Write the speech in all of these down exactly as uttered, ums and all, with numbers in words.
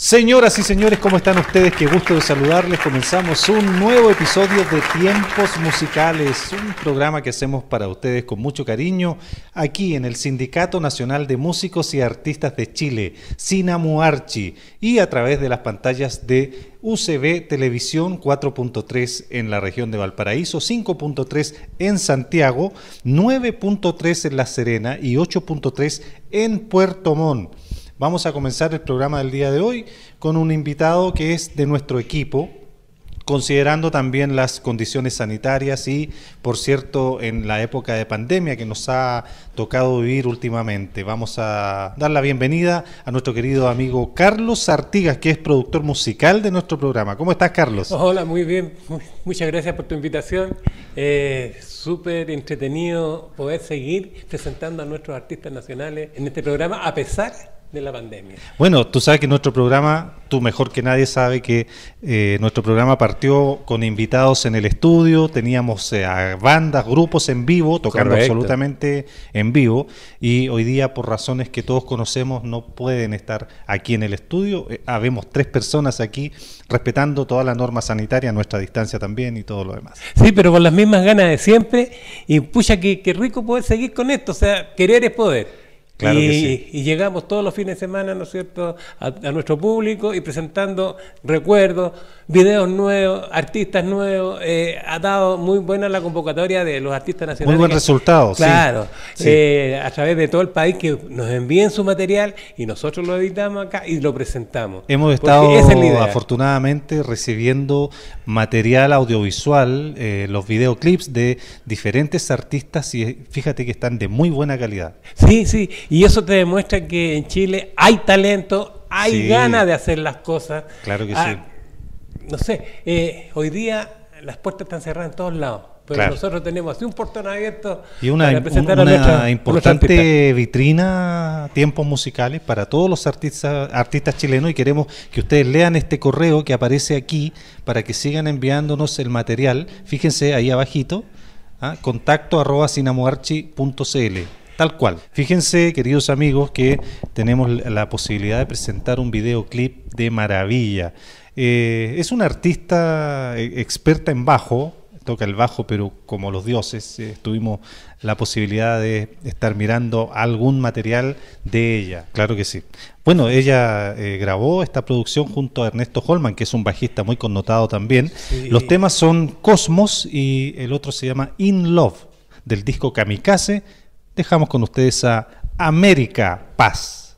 Señoras y señores, ¿cómo están ustedes? Qué gusto de saludarles. Comenzamos un nuevo episodio de Tiempos Musicales, un programa que hacemos para ustedes con mucho cariño aquí en el Sindicato Nacional de Músicos y Artistas de Chile, Sinamuarchi, y a través de las pantallas de U C B Televisión cuatro punto tres en la región de Valparaíso, cinco punto tres en Santiago, nueve punto tres en La Serena y ocho punto tres en Puerto Montt. Vamos a comenzar el programa del día de hoy con un invitado que es de nuestro equipo, considerando también las condiciones sanitarias y, por cierto, en la época de pandemia que nos ha tocado vivir últimamente. Vamos a dar la bienvenida a nuestro querido amigo Carlos Artigas, que es productor musical de nuestro programa. ¿Cómo estás, Carlos? Hola, muy bien. Muchas gracias por tu invitación. Eh, súper entretenido poder seguir presentando a nuestros artistas nacionales en este programa, a pesar de la pandemia. Bueno, tú sabes que nuestro programa, tú mejor que nadie sabe que eh, nuestro programa partió con invitados en el estudio, teníamos eh, a bandas, grupos en vivo, tocando Correcto. absolutamente en vivo, y hoy día por razones que todos conocemos no pueden estar aquí en el estudio. Eh, habemos tres personas aquí respetando toda la norma sanitaria, nuestra distancia también y todo lo demás. Sí, pero con las mismas ganas de siempre, y pucha, que, que rico poder seguir con esto, o sea, querer es poder. Claro y, que sí. y llegamos todos los fines de semana, ¿no es cierto?, a, a nuestro público y presentando recuerdos, videos nuevos, artistas nuevos. Eh, ha dado muy buena la convocatoria de los artistas nacionales. Muy buen que, resultado, claro, sí. Eh, a través de todo el país, que nos envíen su material y nosotros lo editamos acá y lo presentamos. Hemos estado es afortunadamente recibiendo material audiovisual, eh, los videoclips de diferentes artistas, y fíjate que están de muy buena calidad. Sí, sí. Y eso te demuestra que en Chile hay talento, hay sí. ganas de hacer las cosas. Claro que ah, sí. No sé, eh, hoy día las puertas están cerradas en todos lados, pero claro. nosotros tenemos así un portón abierto y una, para presentar una a nuestra, importante vitrina, tiempos musicales para todos los artistas, artistas chilenos, y queremos que ustedes lean este correo que aparece aquí para que sigan enviándonos el material. Fíjense ahí abajito, ¿ah? contacto arroba sinamuarchi punto cl. Tal cual. Fíjense, queridos amigos, que tenemos la posibilidad de presentar un videoclip de maravilla. Eh, es una artista experta en bajo, toca el bajo, pero como los dioses, eh, tuvimos la posibilidad de estar mirando algún material de ella, claro que sí. Bueno, ella eh, grabó esta producción junto a Ernesto Holman, que es un bajista muy connotado también. Sí. Los temas son Cosmos y el otro se llama In Love, del disco Kamikaze. Dejamos con ustedes a América Paz.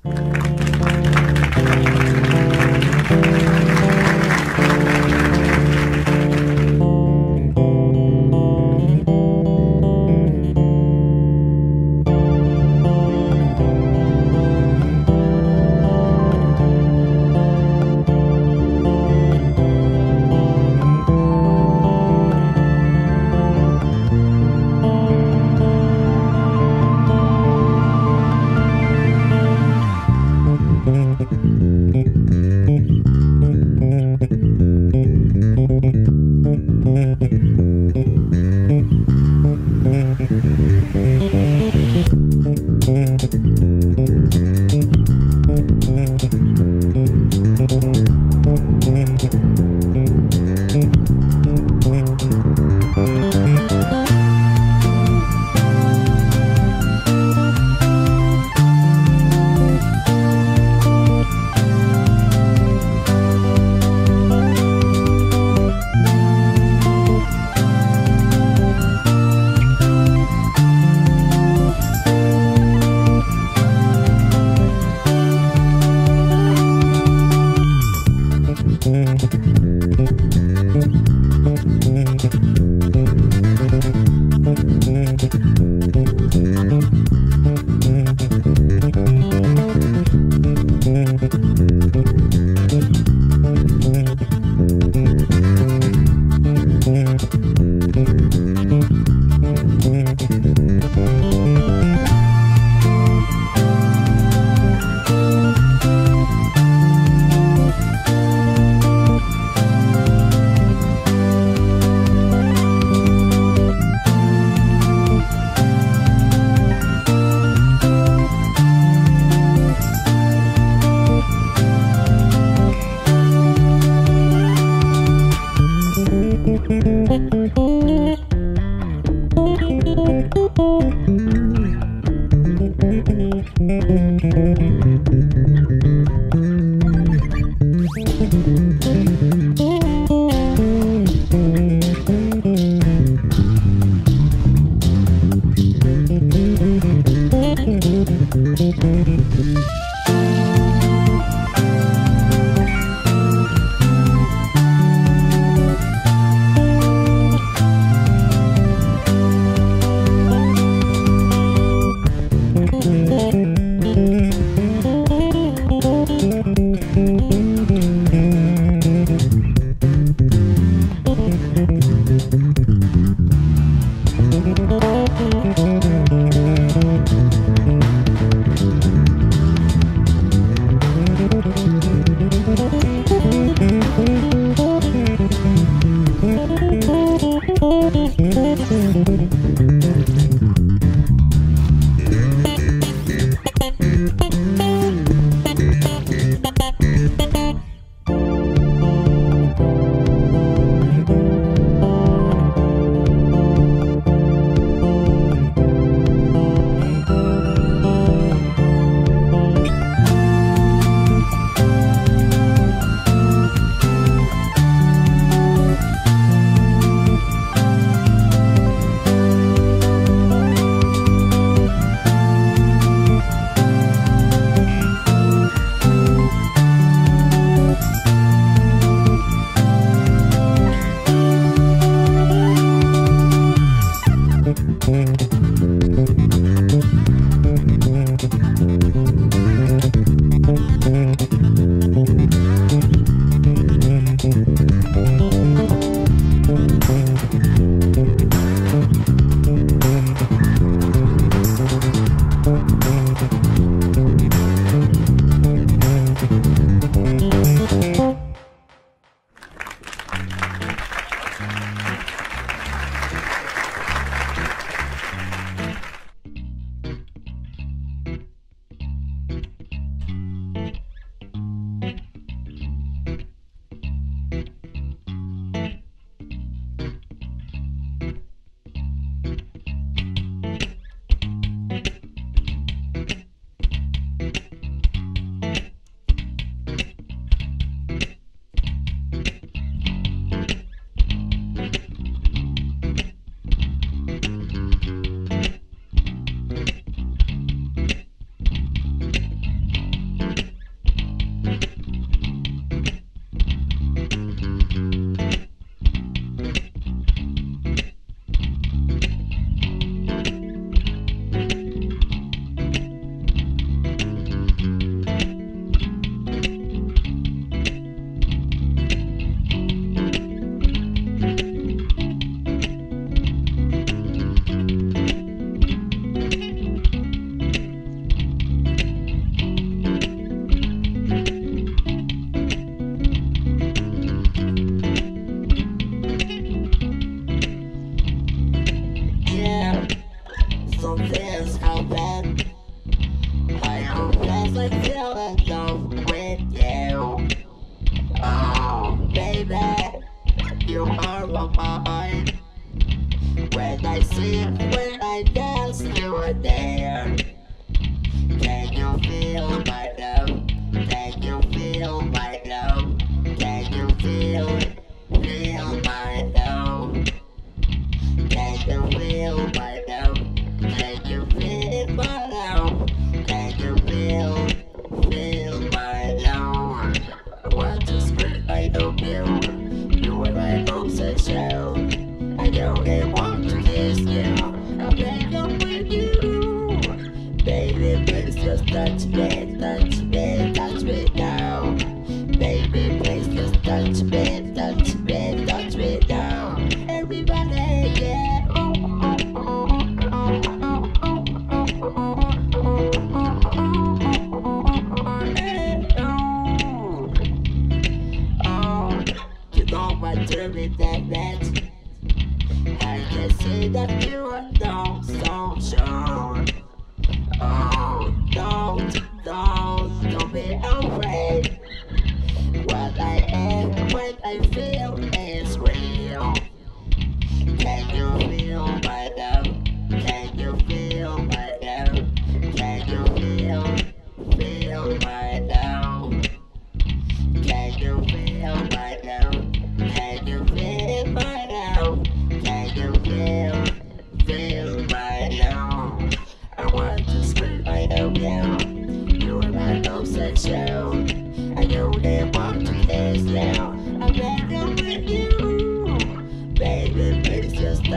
What I am, what I feel is real.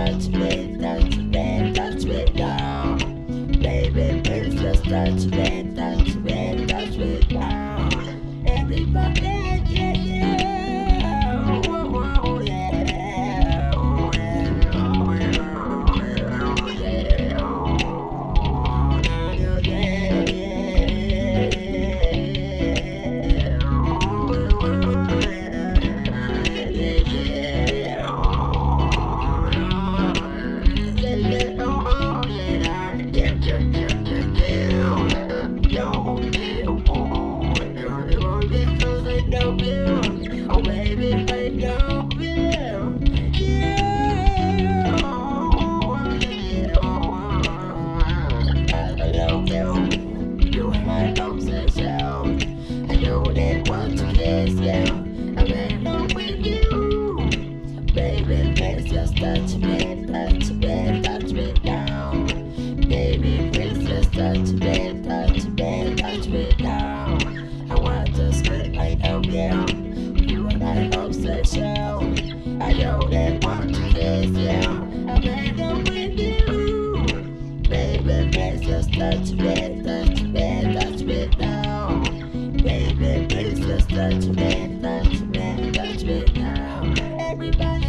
touch me, touch me, touch me now. Baby, please just touch me, touch me, touch me now. Everybody, yeah, yeah. Oh, yeah. Oh, touch me, touch me, touch me now. Baby, please just touch me, touch me, touch me now. I want to scream like oh yeah, you and I obsession. I know that want to kiss you, I'm in love with you. Baby, please just touch me, touch me, touch me now. Baby, please just touch me, touch me, touch me now. Everybody.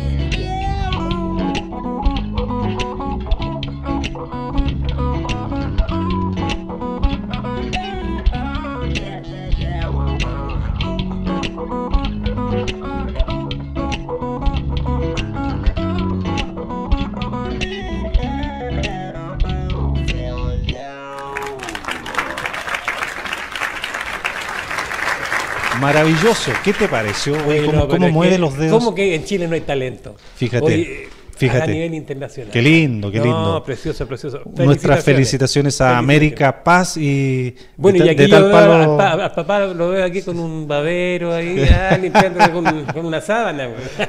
Maravilloso, ¿qué te pareció? Oye, Bueno, ¿Cómo, pero cómo es mueve que- los dedos? ¿Cómo que en Chile no hay talento? Fíjate, Oye, fíjate. A nivel internacional. Qué lindo, qué lindo. No, precioso, precioso. Nuestras felicitaciones a Felicitaciones. América Paz y Bueno, de, y ta- aquí de yo tal veo palo al, pa- al papá lo veo aquí con un babero ahí, ah, limpiándole con, con una sábana. güey.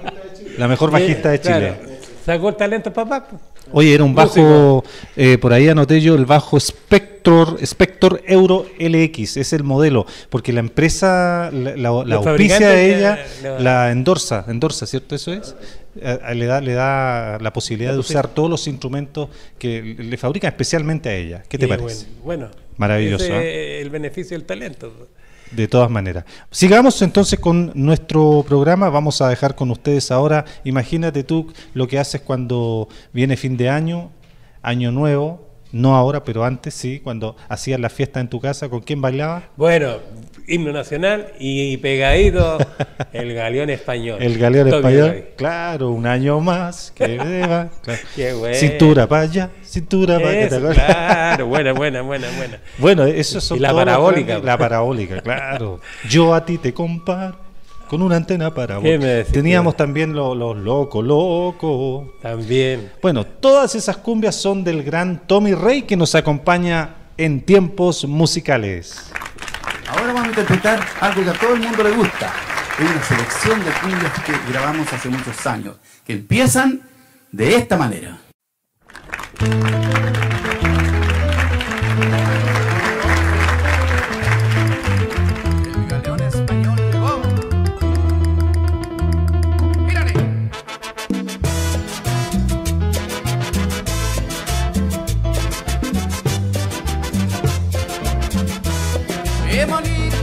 la mejor bajista de Chile. Claro, sacó el talento el papá. pues. Oye, era un bajo, eh, por ahí anoté yo, el bajo Spector, Spector Euro L X, es el modelo, porque la empresa, la, la, la Los auspicia fabricantes de ella, ya- ya- la endorsa, endorsa, ¿cierto? Eso es. Eh, eh, le da, le da la posibilidad de usar todos los instrumentos que le fabrican especialmente a ella. ¿Qué te Y parece? Bueno, bueno, Maravilloso, ese es el beneficio del talento. De todas maneras. Sigamos entonces con nuestro programa. Vamos a dejar con ustedes ahora. Imagínate tú lo que haces cuando viene fin de año, año nuevo, no ahora, pero antes sí, cuando hacías la fiesta en tu casa. ¿Con quién bailabas? Bueno, himno nacional y pegadito el galeón español. El galeón Tobio español. Rey. Claro, un año más que beba. Claro. Qué bueno. Cintura para allá, cintura para allá. ¿te Eso, acuerdas? claro, buena, buena, buena, buena. Bueno, eso son Y la todos los parabólica, grandes- La parabólica, claro. Yo a ti te comparo con una antena ¿Qué parabólica. me decís, Teníamos tío? también los los locos, locos. También. Bueno, todas esas cumbias son del gran Tommy Rey que nos acompaña en Tiempos Musicales. Ahora vamos a interpretar algo que a todo el mundo le gusta. Es una selección de cumbias que grabamos hace muchos años, que empiezan de esta manera. El galeón español llegó. Mírale. ¡Qué bonito!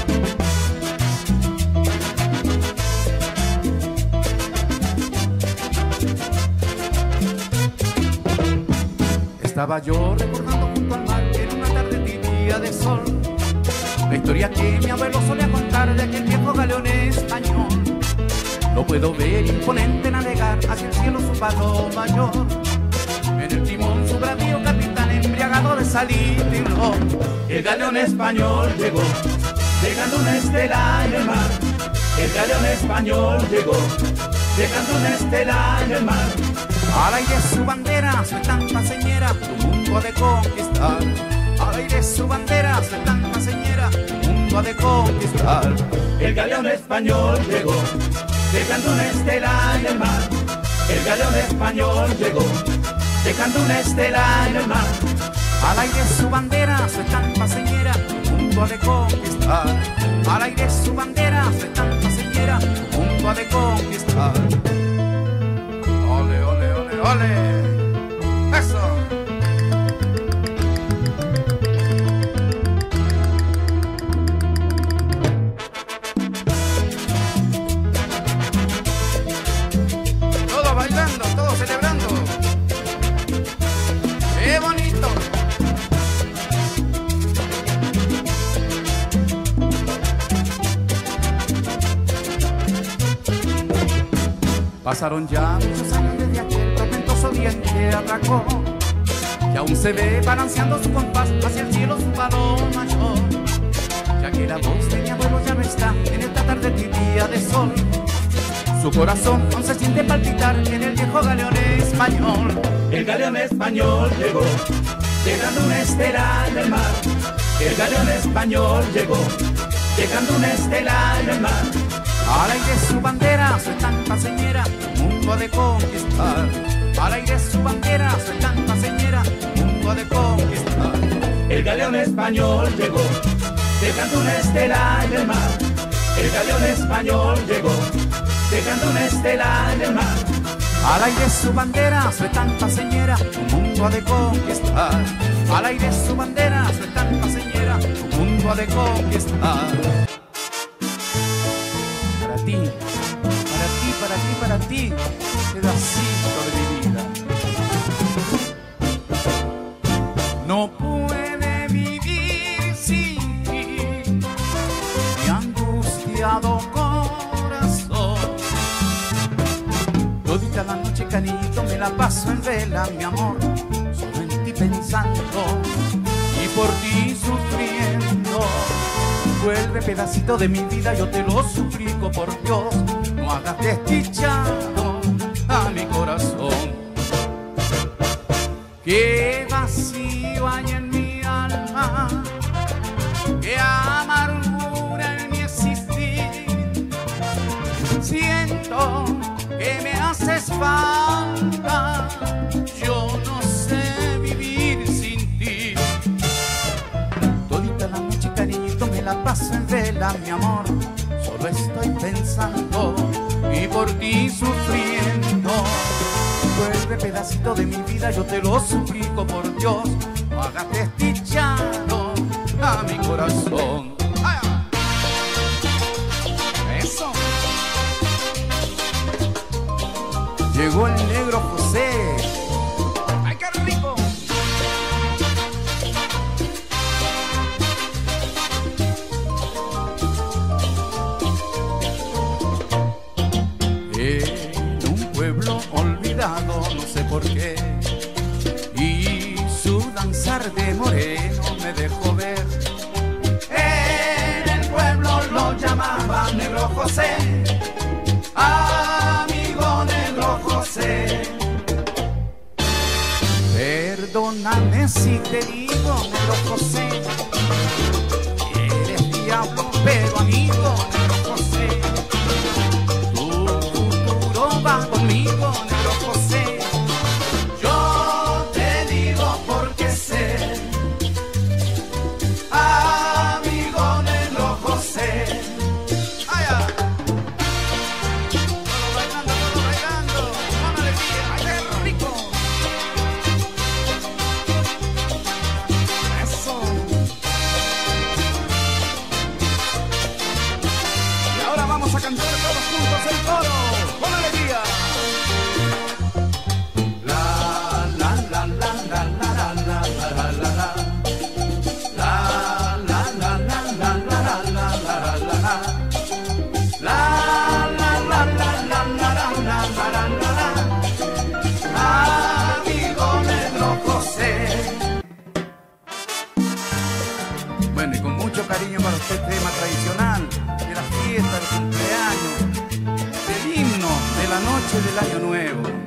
Estaba yo recordando junto al mar en una tarde tibia de sol la historia que mi abuelo solía contar de aquel viejo galeón español. Lo puedo ver imponente navegar hacia el cielo su paso mayor. En el timón su bravío capitán embriagado de salirlo. El galeón español llegó, dejando una estela en el mar. El galeón español llegó, dejando una estela en el mar. Al aire su bandera, soy tanta señera, tu mundo ha de conquistar. Al aire su bandera, soy tanta señera, tu mundo ha de conquistar. El galeón español llegó, dejando una estela en el mar. El galeón español llegó, dejando una estela en el mar. Al aire su bandera, soy tanta señera, tu mundo ha de conquistar. Al aire su bandera, soy tanta señera, tu mundo ha de conquistar. Ole, ole, ole, ¡Ole! ¡Eso! Todos bailando, todos celebrando. ¡Qué bonito! Pasaron ya muchos años desde aquel tormentoso día en que atracó, y aún se ve balanceando su compás hacia el cielo su balón mayor, ya que la voz de mi abuelo ya no está en esta tarde tibia de sol. Su corazón aún se siente palpitar en el viejo galeón español. El galeón español llegó, dejando una estela en el mar. El galeón español llegó, dejando una estela en el mar. Al aire su bandera, su estampa señera, un mundo ha de conquistar. Al aire su bandera, su estampa señera, un mundo ha de conquistar. El galeón español llegó, dejando una estela en el mar. El galeón español llegó, dejando una estela en el mar. Al aire su bandera, su estampa señera, un mundo ha de conquistar. Al aire su bandera, su estampa señera, un mundo ha de conquistar. Para ti, para ti, para ti, para ti, pedacito de mi vida. No puede vivir sin ti, mi angustiado corazón. Todita la noche, cariñito, me la paso en vela, mi amor, solo en ti pensando y por ti sufriendo. Vuelve, pedacito de mi vida, yo te lo suplico por Dios, no hagas desdichado a mi corazón. Qué vacío hay en mi alma, qué amargura en mi existir. Siento que me haces falta, yo no sé vivir sin ti. Todita la noche, cariñito, me la paso en vela, mi amor, solo estoy pensando y por ti sufriendo. Vuelve, pedacito de mi vida, yo te lo suplico por Dios, no hagas desdichado a mi corazón. ¡Ay! Eso. Llegó el negro José. ¡Ay, qué rico! En un pueblo olvidado, no sé por qué, y su danzar de moreno me dejó ver. En el pueblo lo llamaban Negro José, amigo Negro José. Perdóname si te digo, Negro José, eres diablo pero amigo, Negro José. Tu futuro va conmigo, Negro José. Yo te digo porque sé, amigo Negro José. ¡Ay, ay! Todo bailando, todo bailando, con alegría, ¡ay, qué rico! Eso. Y ahora vamos a cantar todos juntos el coro, con alegría. La la la la la la la la la la la. La la la la la la la la la la la. La la la la la la la la la la la. Amigo Negro José. Bueno, y con mucho cariño para usted, tema tradicional de la fiesta, del cumpleaños, del himno de la noche del año nuevo.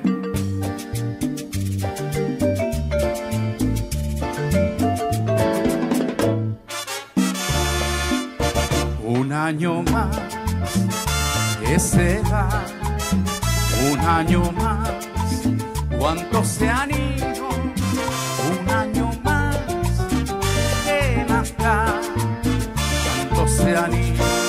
Un año más que se va, un año más, ¿cuántos se han ido? Un año más que nazca, ¿cuántos se han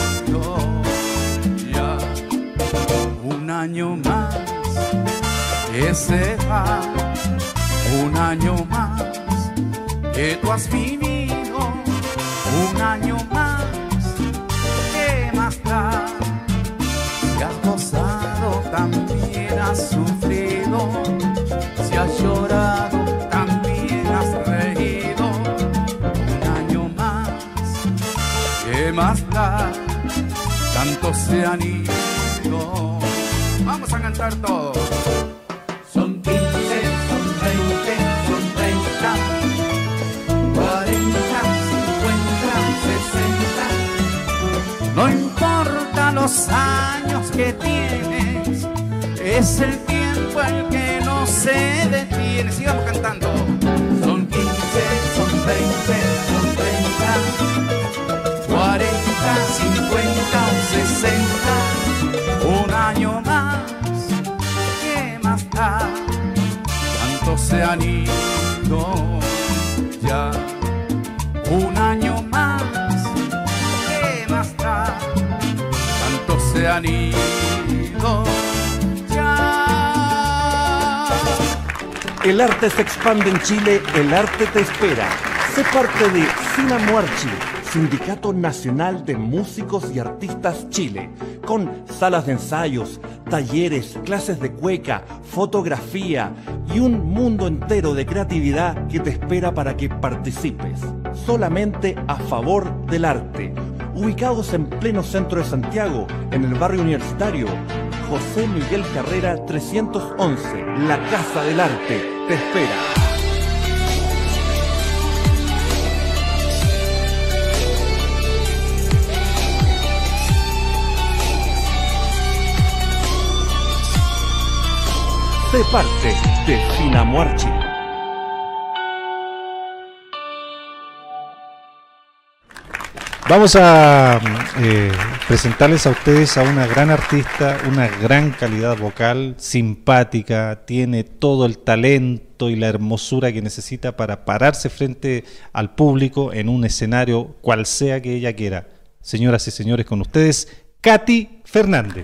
ido ya? Un año más que se va. Un año más que tú has vivido, un año más, ¿qué más da? Si has gozado, también has sufrido, si has llorado, también has reído. Un año más, ¿qué más da? Tantos se han ido. Vamos a cantar todos. Son quince, son veinte, son treinta, cuarenta, cincuenta, sesenta. No importa los años que tienes, es el tiempo el que no se detiene. Sigamos cantando. Son quince, son veinte, son treinta, cuarenta, cincuenta o sesenta. Un año más, ¿qué más da? Tantos se han ido ya. Un año más, ¿qué más da? Tantos se han ido ya. El arte se expande en Chile, el arte te espera. Sé parte de SINAMUARCHI, Sindicato Nacional de Músicos y Artistas Chile, con salas de ensayos, talleres, clases de cueca, fotografía y un mundo entero de creatividad que te espera para que participes. Solamente a favor del arte. Ubicados en pleno centro de Santiago, en el barrio universitario, José Miguel Carrera trescientos once, la Casa del Arte, te espera. Sé parte de SINAMUARCHI. Vamos a eh, presentarles a ustedes a una gran artista, una gran calidad vocal, simpática, tiene todo el talento y la hermosura que necesita para pararse frente al público en un escenario cual sea que ella quiera. Señoras y señores, con ustedes, Katy Fernández.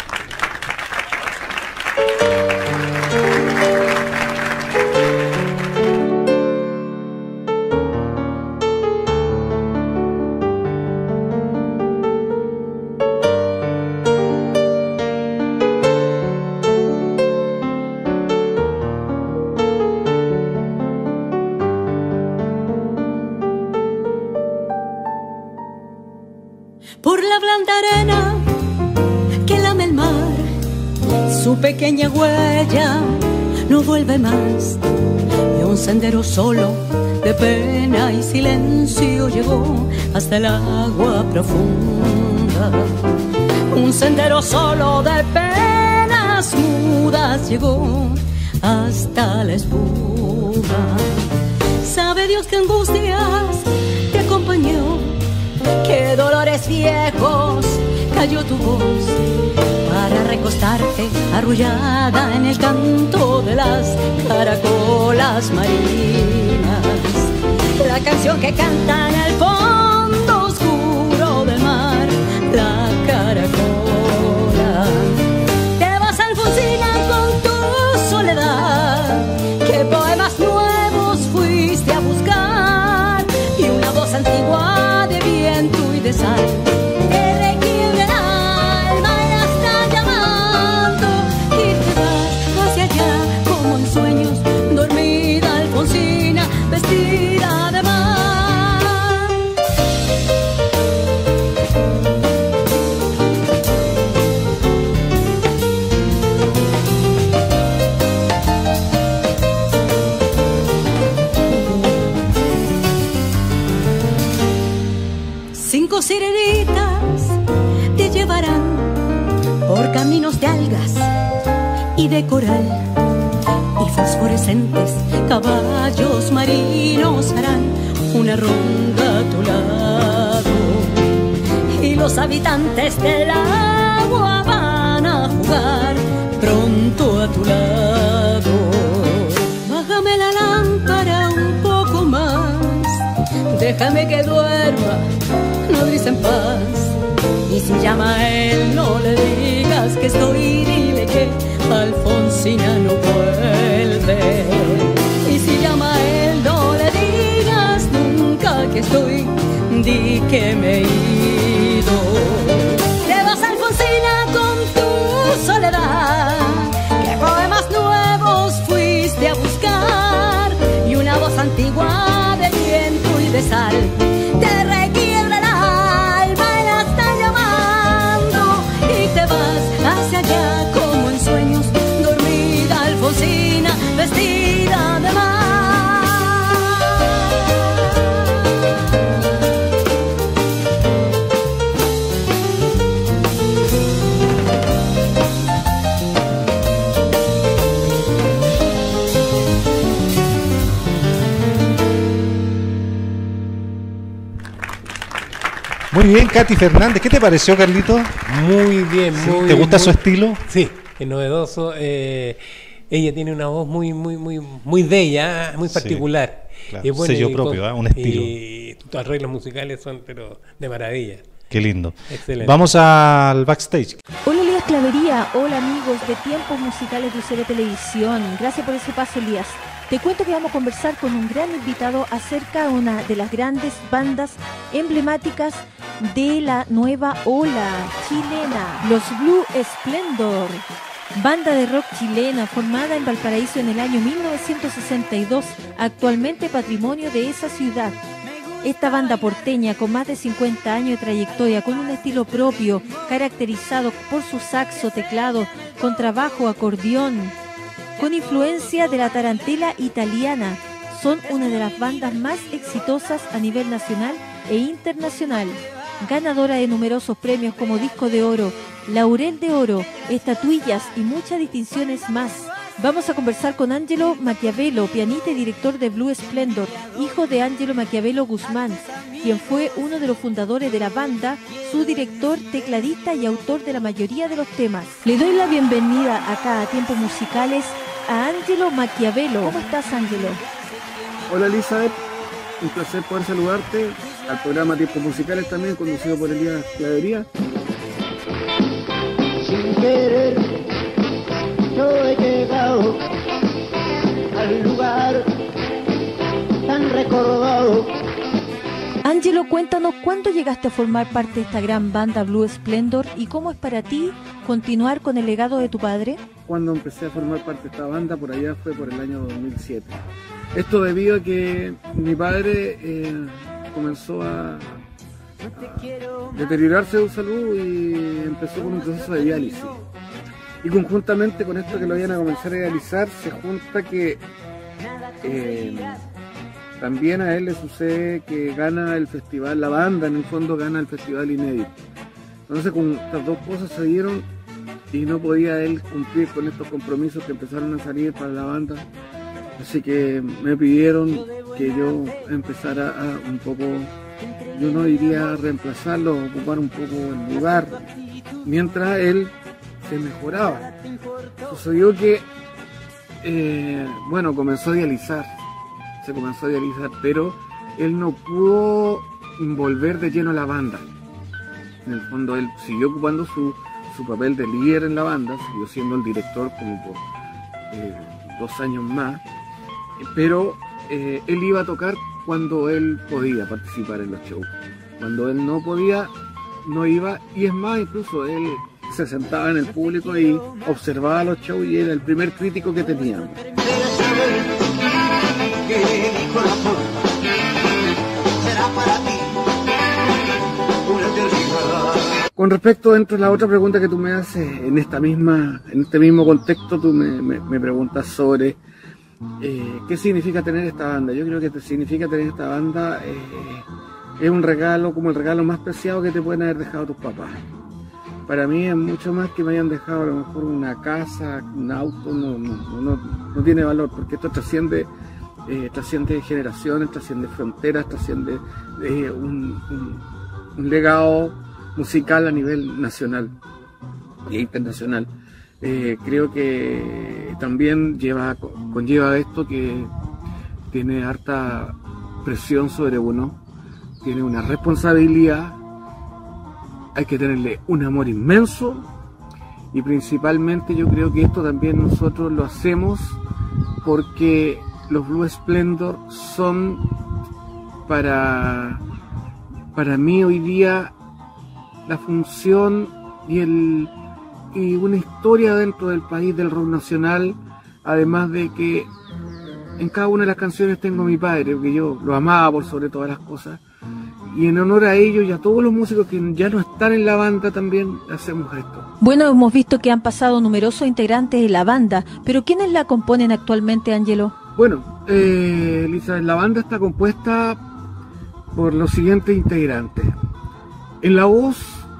Por la blanda arena que lame el mar, su pequeña huella no vuelve más. Y un sendero solo de pena y silencio llegó hasta el agua profunda. Un sendero solo de penas mudas llegó hasta la espuma. Sabe Dios qué angustias te acompañó, qué dolores viejos cayó tu voz para recostarte arrullada en el canto de las caracolas marinas. La canción que canta en el fondo oscuro del mar, la caracola. Te vas a Alfonsina con tu soledad, qué poemas nuevos fuiste a buscar, y una voz antigua de viento y de sal te requiebra el alma y la está llamando, y te vas hacia allá como en sueños, dormida Alfonsina vestida de mar. Cinco sirenitas te llevarán por caminos de algas y de coral, y fosforescentes caballos marinos harán una ronda a tu lado, y los habitantes del agua van a jugar pronto a tu lado. Bájame la lámpara un poco más, déjame que duerma nodriza en paz, y si llama a él no le digas que estoy, dile que Alfonsina no puede. que me he ido. Te vas, Alfonsina, con tu soledad. ¿Qué poemas nuevos fuiste a buscar? Y una voz antigua de viento y de sal te requiebra el alma y la está llamando. Y te vas hacia allá como en sueños, dormida Alfonsina, vestida de mar. Muy bien, Katy Fernández. ¿Qué te pareció, Carlito? Muy bien, Sí, muy ¿te gusta muy- su estilo? Sí, es novedoso. eh, ella tiene una voz muy, muy, muy, muy de ella, muy Sí, particular. claro, Y sello y propio, con- ¿eh? Un estilo. Y tus arreglos musicales son, pero de maravilla. Qué lindo. Excelente. Vamos al backstage. Hola Elías Clavería, hola amigos de Tiempos Musicales de U C B Televisión, gracias por ese paso Elías. Te cuento que vamos a conversar con un gran invitado acerca de una de las grandes bandas emblemáticas de la nueva ola chilena, los Blue Splendor, banda de rock chilena formada en Valparaíso en el año mil novecientos sesenta y dos, actualmente patrimonio de esa ciudad. Esta banda porteña con más de cincuenta años de trayectoria, con un estilo propio, caracterizado por su saxo, teclado, contrabajo, acordeón, con influencia de la tarantela italiana, son una de las bandas más exitosas a nivel nacional e internacional, ganadora de numerosos premios como Disco de Oro, Laurel de Oro, estatuillas y muchas distinciones más. Vamos a conversar con Angelo Maquiavelo, pianista y director de Blue Splendor, hijo de Angelo Maquiavelo Guzmán, quien fue uno de los fundadores de la banda, su director, tecladista y autor de la mayoría de los temas. Le doy la bienvenida acá a Tiempos Musicales a Angelo Maquiavelo. ¿Cómo estás, Angelo? Hola Elizabeth, un placer poder saludarte al programa Tiempos Musicales también, conducido por Elías Clavería. Sin querer, yo he llegado al lugar tan recordado. Angelo, cuéntanos cuándo llegaste a formar parte de esta gran banda Blue Splendor y cómo es para ti continuar con el legado de tu padre. Cuando empecé a formar parte de esta banda, por allá fue por el año dos mil siete. Esto debido a que mi padre eh, comenzó a, a deteriorarse de salud y empezó con un proceso de diálisis. Y conjuntamente con esto que lo iban a comenzar a dializar, se junta que eh, también a él le sucede que gana el festival, la banda en el fondo gana el festival inédito. Entonces con estas dos cosas se dieron y no podía él cumplir con estos compromisos que empezaron a salir para la banda. Así que me pidieron que yo empezara a un poco, yo no iría a reemplazarlo, a ocupar un poco el lugar, mientras él se mejoraba. Sucedió que, eh, bueno, comenzó a dializar, se comenzó a dializar, pero él no pudo volver de lleno a la banda. En el fondo él siguió ocupando su, su papel de líder en la banda, siguió siendo el director como por eh, dos años más, pero eh, él iba a tocar cuando él podía participar en los shows. Cuando él no podía, no iba, y es más, incluso él se sentaba en el público y observaba los shows y era el primer crítico que teníamos. Con respecto dentro de la otra pregunta que tú me haces, en esta misma, en este mismo contexto tú me, me, me preguntas sobre eh, qué significa tener esta banda. Yo creo que te significa tener esta banda eh, es un regalo, como el regalo más preciado que te pueden haber dejado tus papás. Para mí es mucho más que me hayan dejado a lo mejor una casa, un auto, no, no, no, no tiene valor, porque esto trasciende, eh, trasciende generaciones, trasciende fronteras, trasciende eh, un, un, un legado musical a nivel nacional e internacional. Eh, creo que también lleva, conlleva esto que tiene harta presión sobre uno, tiene una responsabilidad, hay que tenerle un amor inmenso y principalmente yo creo que esto también nosotros lo hacemos porque los Blue Splendor son para para mí hoy día la función y, el, y una historia dentro del país del rock nacional, además de que en cada una de las canciones tengo a mi padre, porque yo lo amaba por sobre todas las cosas, y en honor a ellos y a todos los músicos que ya no están en la banda también hacemos esto. Bueno, hemos visto que han pasado numerosos integrantes de la banda, pero ¿quiénes la componen actualmente, Ángelo? Bueno, eh, Lisa, la banda está compuesta por los siguientes integrantes. En la voz,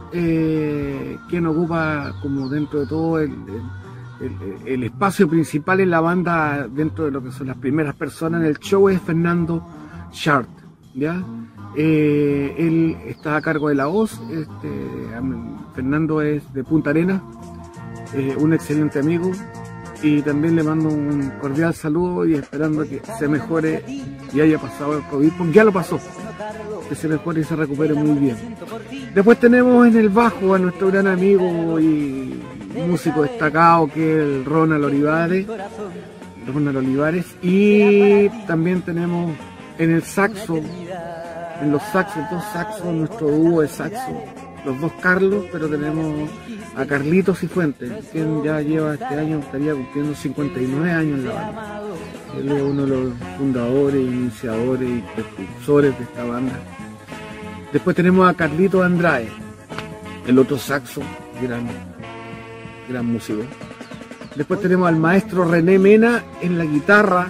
eh, quien ocupa como dentro de todo el, el, el, el espacio principal en la banda, dentro de lo que son las primeras personas en el show, es Fernando Chart, ¿ya? Eh, él está a cargo de la voz. este, Fernando es de Punta Arenas, eh, un excelente amigo, y también le mando un cordial saludo y esperando que se mejore y haya pasado el COVID, porque ya lo pasó, que se mejore y se recupere muy bien. Después tenemos en el bajo a nuestro gran amigo y músico destacado, que es el Ronald Olivares, Ronald Olivares, y también tenemos en el saxo, en los saxos, dos saxos, nuestro dúo de saxo, los dos Carlos, pero tenemos a Carlitos Cifuentes, quien ya lleva este año, estaría cumpliendo cincuenta y nueve años en la banda. Él es uno de los fundadores, iniciadores y precursores de esta banda. Después tenemos a Carlitos Andrade, el otro saxo, gran, gran músico. Después tenemos al maestro René Mena en la guitarra,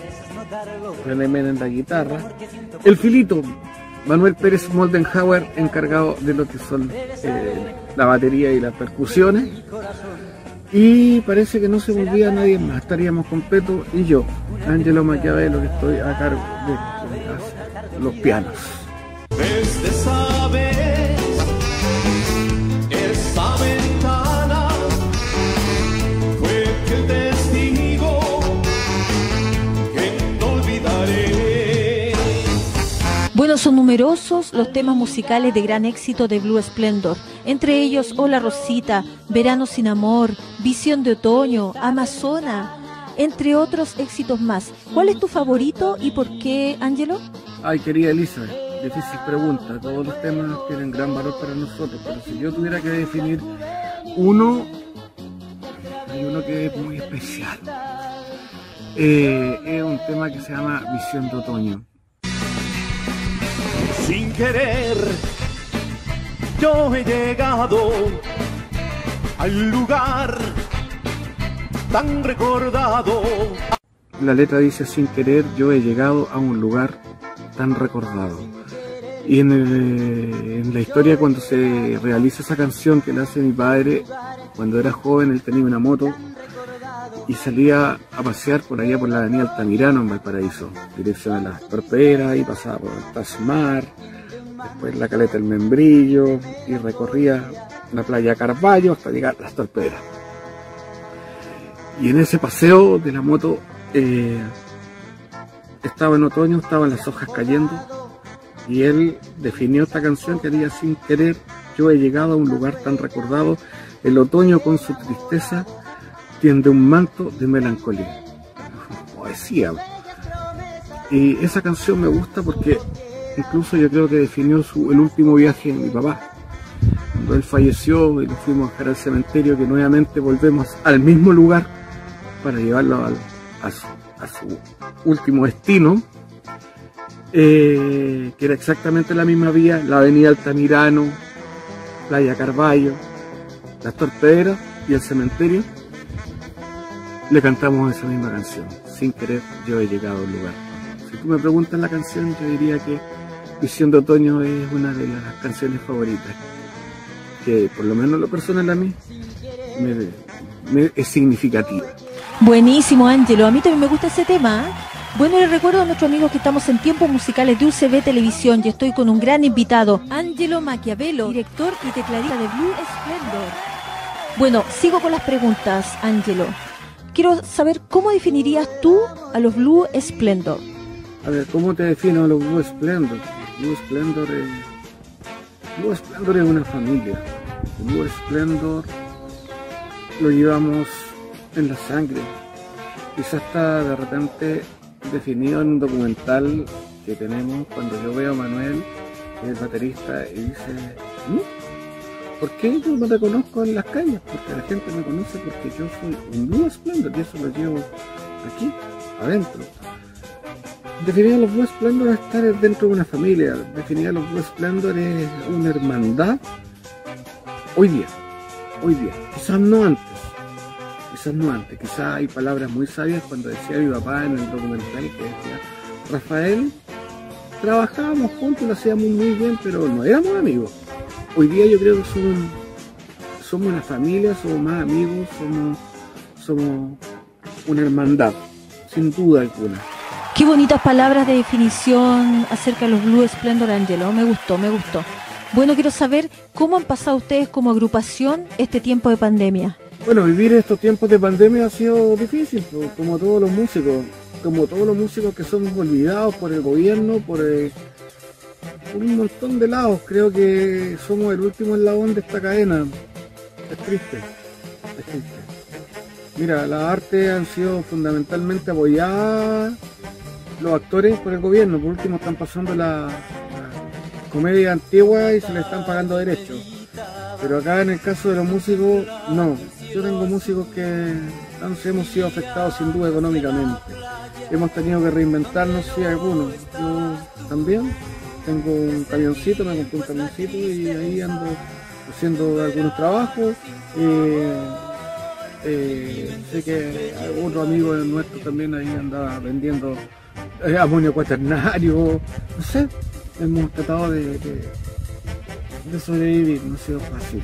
René Mena en la guitarra, el filito Manuel Pérez Moldenhauer, encargado de lo que son eh, la batería y las percusiones, y parece que no se me olvida nadie más, estaríamos completos, y yo, Ángelo Maquiavelo, que estoy a cargo de, de los pianos. Desde esa vez, esa ventana fue el testigo que no olvidaré. Bueno, son numerosos los temas musicales de gran éxito de Blue Splendor, entre ellos Hola Rosita, Verano sin amor, Visión de otoño, Amazona, entre otros éxitos más. ¿Cuál es tu favorito y por qué, Ángelo? Ay, querida Elisa, difícil pregunta. Todos los temas tienen gran valor para nosotros, pero si yo tuviera que definir uno, hay uno que es muy especial. Eh, es un tema que se llama Visión de otoño. Sin querer, yo he llegado al lugar tan recordado. La letra dice: sin querer, yo he llegado a un lugar tan recordado. Y en, el, en la historia, cuando se realiza esa canción que le hace mi padre, cuando era joven, él tenía una moto y salía a pasear por allá por la avenida Altamirano en Valparaíso, dirección a Las Torperas, y pasaba por el Tazmar, después la Caleta del Membrillo, y recorría la playa Carballo hasta llegar a Las Torperas. Y en ese paseo de la moto, eh, estaba en otoño, estaban las hojas cayendo, y él definió esta canción que haría: sin querer, yo he llegado a un lugar tan recordado, el otoño con su tristeza tiende un manto de melancolía. Poesía. Y esa canción me gusta porque incluso yo creo que definió su, el último viaje de mi papá. Cuando él falleció y lo fuimos a dejar al cementerio, que nuevamente volvemos al mismo lugar para llevarlo al, a, su, a su último destino, eh, que era exactamente la misma vía, la avenida Altamirano, Playa Carballo, Las Torpederas y el cementerio. Le cantamos esa misma canción: sin querer, yo he llegado a un lugar. Si tú me preguntas la canción, yo diría que Visión de otoño es una de las canciones favoritas, que por lo menos lo personal a mí me, me es significativa. Buenísimo, Ángelo, a mí también me gusta ese tema, ¿eh? Bueno, les recuerdo a nuestros amigos que estamos en Tiempos Musicales de U C B Televisión y estoy con un gran invitado, Ángelo Maquiavelo, director y tecladista de Blue Splendor. Bueno, sigo con las preguntas, Ángelo. Quiero saber cómo definirías tú a los Blue Splendor. A ver, ¿cómo te defino a los Blue Splendor? Blue Splendor es, Blue Splendor es una familia. Blue Splendor lo llevamos en la sangre. Quizás está de repente definido en un documental que tenemos. Cuando yo veo a Manuel, el baterista, y dice, ¿no? ¿Por qué yo no te conozco en las calles? Porque la gente me conoce porque yo soy un Blue Splendor, y eso lo llevo aquí, adentro. Definir a los Blue Splendor es estar dentro de una familia. Definir a los Blue Splendor es una hermandad. Hoy día, hoy día, quizás no antes, quizás no antes, quizás hay palabras muy sabias cuando decía mi papá en el documental que decía, Rafael, trabajábamos juntos, lo hacíamos muy bien, pero no éramos amigos. Hoy día yo creo que somos, somos una familia, somos más amigos, somos, somos una hermandad, sin duda alguna. Qué bonitas palabras de definición acerca de los Blue Splendor, Ángelo. Me gustó, me gustó. Bueno, quiero saber cómo han pasado ustedes como agrupación este tiempo de pandemia. Bueno, vivir estos tiempos de pandemia ha sido difícil, como todos los músicos, como todos los músicos que somos olvidados por el gobierno, por, el, por un montón de lados. Creo que somos el último eslabón de esta cadena. Es triste, es triste. Mira, las artes han sido fundamentalmente apoyadas, los actores, por el gobierno. Por último están pasando la, la comedia antigua y se le están pagando derechos. Pero acá en el caso de los músicos, no. Yo tengo músicos que han, hemos sido afectados sin duda económicamente. Hemos tenido que reinventarnos, sí, algunos. Yo también tengo un camioncito, me compré un camioncito y ahí ando haciendo algunos trabajos. Eh, eh, sé que otro amigo nuestro también ahí andaba vendiendo eh, amonio cuaternario. No sé, hemos tratado de, de, de sobrevivir, no ha sido fácil.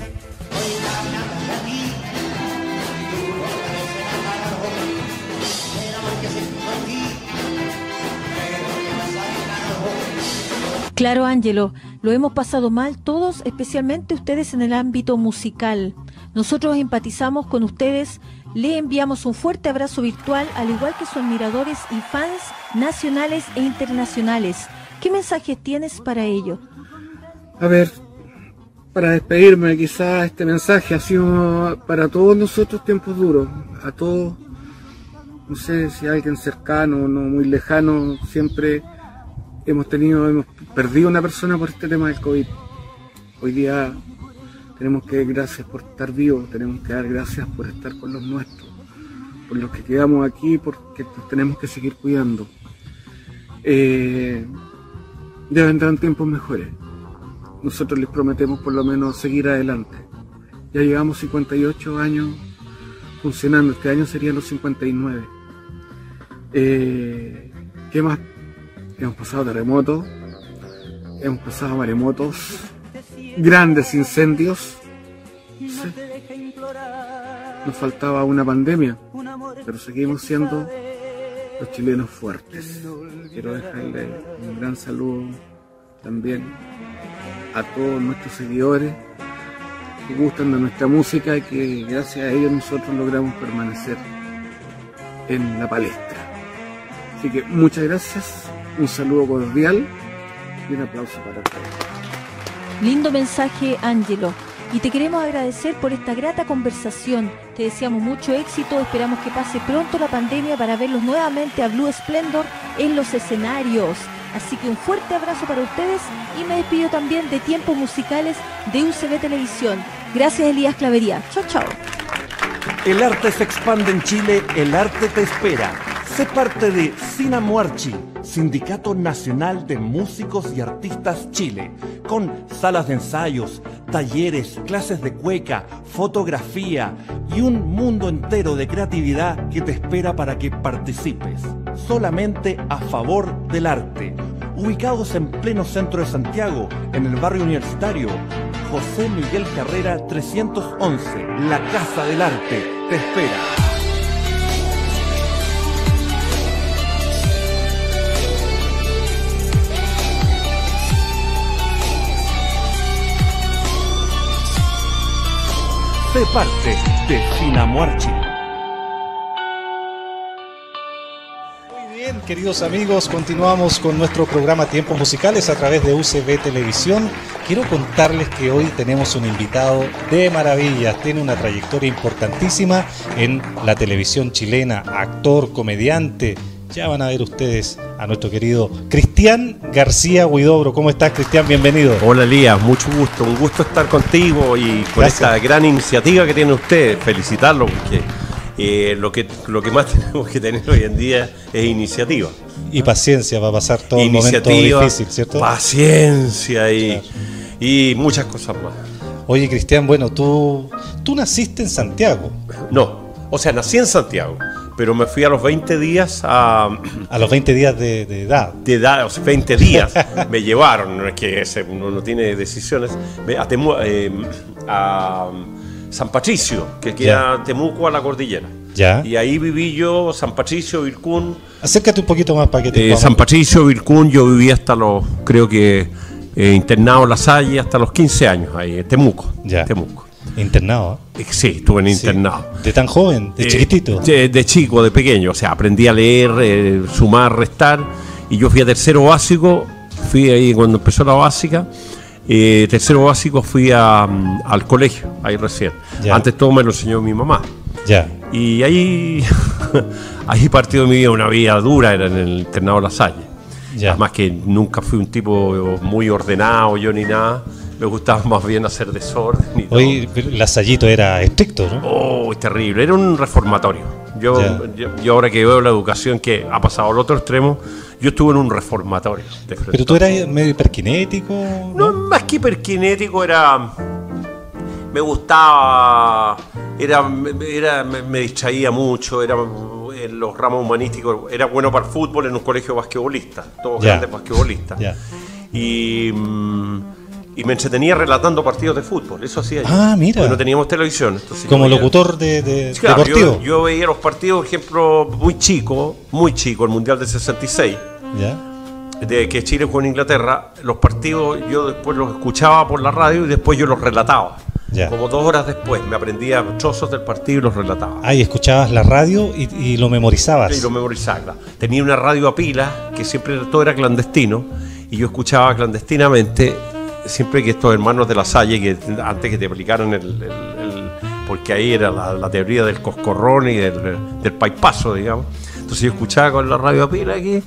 Claro, Ángelo, lo hemos pasado mal todos, especialmente ustedes en el ámbito musical. Nosotros empatizamos con ustedes, le enviamos un fuerte abrazo virtual, al igual que sus admiradores y fans nacionales e internacionales. ¿Qué mensajes tienes para ellos? A ver, para despedirme, quizás este mensaje ha sido para todos nosotros tiempos duros, a todos, no sé si alguien cercano o no muy lejano, siempre hemos tenido, hemos perdido una persona por este tema del COVID. Hoy día tenemos que dar gracias por estar vivos, tenemos que dar gracias por estar con los nuestros, por los que quedamos aquí, porque nos tenemos que seguir cuidando. Eh, ya vendrán tiempos mejores. Nosotros les prometemos por lo menos seguir adelante. Ya llevamos cincuenta y ocho años funcionando, este año serían los cincuenta y nueve. Eh, ¿Qué más? Hemos pasado terremotos, hemos pasado maremotos, grandes incendios. No sé. Nos faltaba una pandemia, pero seguimos siendo los chilenos fuertes. Quiero dejarle un gran saludo también a todos nuestros seguidores que gustan de nuestra música y que gracias a ellos nosotros logramos permanecer en la palestra. Así que muchas gracias, un saludo cordial y un aplauso para todos. Lindo mensaje, Ángelo. Y te queremos agradecer por esta grata conversación. Te deseamos mucho éxito, esperamos que pase pronto la pandemia para verlos nuevamente a Blue Splendor en los escenarios. Así que un fuerte abrazo para ustedes y me despido también de Tiempos Musicales de U C B Televisión. Gracias, Elías Clavería. Chao, chao. El arte se expande en Chile, el arte te espera. Sé parte de Sinamuarchi, Sindicato Nacional de Músicos y Artistas Chile, con salas de ensayos, talleres, clases de cueca, fotografía y un mundo entero de creatividad que te espera para que participes. Solamente a favor del arte. Ubicados en pleno centro de Santiago, en el barrio universitario, José Miguel Carrera trescientos once, la Casa del Arte, te espera. Sé parte de Sinamuarchi. Muy bien, queridos amigos, continuamos con nuestro programa Tiempos Musicales a través de U C B Televisión. Quiero contarles que hoy tenemos un invitado de maravillas, tiene una trayectoria importantísima en la televisión chilena, actor, comediante. Ya van a ver ustedes a nuestro querido Cristian García Huidobro. ¿Cómo estás, Cristian? Bienvenido. Hola, Elías, mucho gusto, un gusto estar contigo y con Gracias. esta gran iniciativa que tiene usted, felicitarlo porque eh, lo, que, lo que más tenemos que tener hoy en día es iniciativa. Y paciencia para pasar todo el momento Iniciativa, difícil, ¿cierto? paciencia y, Claro. y muchas cosas más. Oye, Cristian, bueno, tú, tú naciste en Santiago. No, o sea, nací en Santiago, pero me fui a los veinte días a... A los veinte días de, de edad. De edad, o sea, veinte días me llevaron, no es que ese, uno no tiene decisiones, me- a, Temu- eh, a San Patricio, que queda Temuco a la cordillera. Ya. Y ahí viví yo, San Patricio, Vilcún. Acércate un poquito más para que te Eh, podamos- San Patricio, Vilcún, yo viví hasta los, creo que, eh, internado en La Salle hasta los quince años, ahí, en Temuco. Ya. Temuco. Internado. Eh, Sí, estuve en ¿eh? internado. Sí. De tan joven, de Eh, chiquitito. De, de chico, de pequeño. O sea, aprendí a leer, eh, sumar, restar. Y yo fui a tercero básico. Fui ahí cuando empezó la básica. Eh, tercero básico fui a, mm, al colegio, ahí recién. Ya. Antes todo me lo enseñó mi mamá. Ya. Y ahí, ahí partió mi vida una vida dura, era en el internado La Salle. Ya. Además que nunca fui un tipo muy ordenado yo ni nada. Me gustaba más bien hacer desorden y todo. Oye, pero Lasallito era estricto, ¿no? Oh, es terrible. Era un reformatorio. Yo, Ya. yo, yo ahora que veo la educación que ha pasado al otro extremo, yo estuve en un reformatorio. De frente. Pero tú eras medio hiperkinético. No, más que hiperkinético era... Me gustaba... Era, era, me, me distraía mucho, era en los ramos humanísticos, era bueno para el fútbol en un colegio basquetbolista, todos Ya. grandes basquetbolistas. Ya. Y, mm, y me entretenía relatando partidos de fútbol, eso hacía yo. Ah, mira. Porque no teníamos televisión. Entonces yo Como veía- locutor de, de- Claro, deportivo. yo, yo veía los partidos, por ejemplo, muy chico, muy chico, el Mundial del sesenta y seis, Ya. de que Chile jugó en Inglaterra, los partidos yo después los escuchaba por la radio y después yo los relataba. Ya. Como dos horas después me aprendía trozos del partido y los relataba. Ah, y escuchabas la radio y, y lo memorizabas. Y lo memorizaba. claro. Tenía una radio a pila, que siempre todo era clandestino, y yo escuchaba clandestinamente, siempre que estos hermanos de La Salle, que antes que te aplicaran el... el- el- porque ahí era la, la teoría del coscorrón y del, del paipazo, digamos. Entonces yo escuchaba con la radio a pila aquí,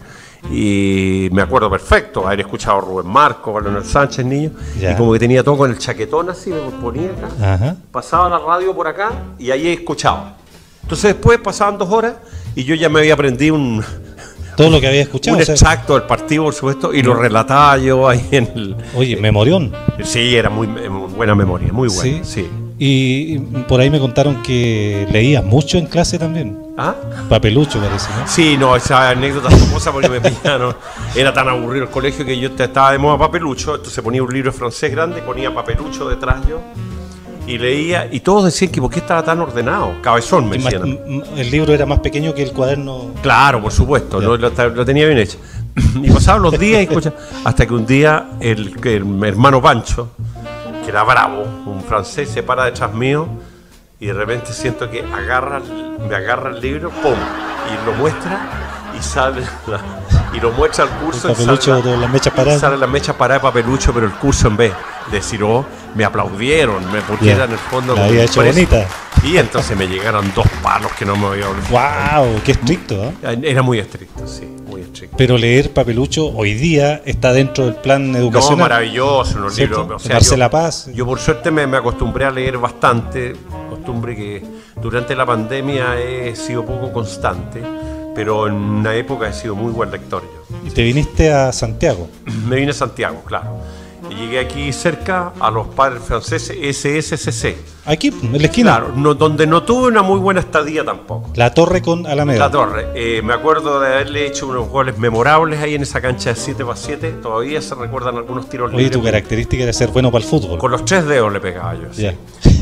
y me acuerdo perfecto haber escuchado a Rubén Marcos, a Leonel Sánchez, niño, Ya. y como que tenía todo con el chaquetón así, me ponía acá, Ajá. pasaba la radio por acá y ahí escuchaba. Entonces después pasaban dos horas y yo ya me había aprendido un, Todo lo que había escuchado. un o sea, extracto del partido, por supuesto, y lo relataba yo ahí en el... Oye, memorión. Sí, era muy, muy buena memoria, muy buena, sí. Y por ahí me contaron que leías mucho en clase también. ¿Ah? Papelucho parece, ¿no? Sí, no, esa anécdota famosa porque me pillaron. Era tan aburrido el colegio que yo te- estaba de moda papelucho, entonces ponía un libro de francés grande, ponía papelucho detrás yo y leía, y todos decían que por qué estaba tan ordenado, cabezón me Y más- decían. m- el libro era más pequeño que el cuaderno. Claro, por supuesto, Ya. lo, lo- lo tenía bien hecho. Y pasaban los días y escucha, hasta que un día el, que el hermano Pancho, que era bravo, un francés, se para detrás mío y de repente siento que agarra, el- me agarra el libro, ¡pum! Y lo muestra y sale la- y lo muestra al curso El y papelucho sale, de las mechas y paradas. sale la mecha parada de papelucho, pero el curso en vez de decir, oh, me aplaudieron, me porque Ya. era en el fondo La como había un hecho preso. bonita. Y entonces me llegaron dos palos que no me había olvidado. ¡Wow! ¡Qué estricto! ¿eh? Era muy estricto, sí, muy estricto. Pero leer Papelucho hoy día está dentro del plan No, educacional. maravilloso, unos ¿Cierto? libros. O sea, Marcela yo, Paz. yo por suerte me, me acostumbré a leer bastante, costumbre que durante la pandemia he sido poco constante, pero en una época he sido muy buen lector yo. Y te viniste a Santiago. Me vine a Santiago, claro. Y llegué aquí cerca a los padres franceses S S C C. Aquí, en la esquina. Claro, no, donde no tuve una muy buena estadía tampoco. La Torre con Alameda. La Torre. Eh, me acuerdo de haberle hecho unos goles memorables ahí en esa cancha de siete para siete. Todavía se recuerdan algunos tiros Oye, libres. tu característica era ser bueno para el fútbol. Con los tres dedos le pegaba yo. sí. Ya.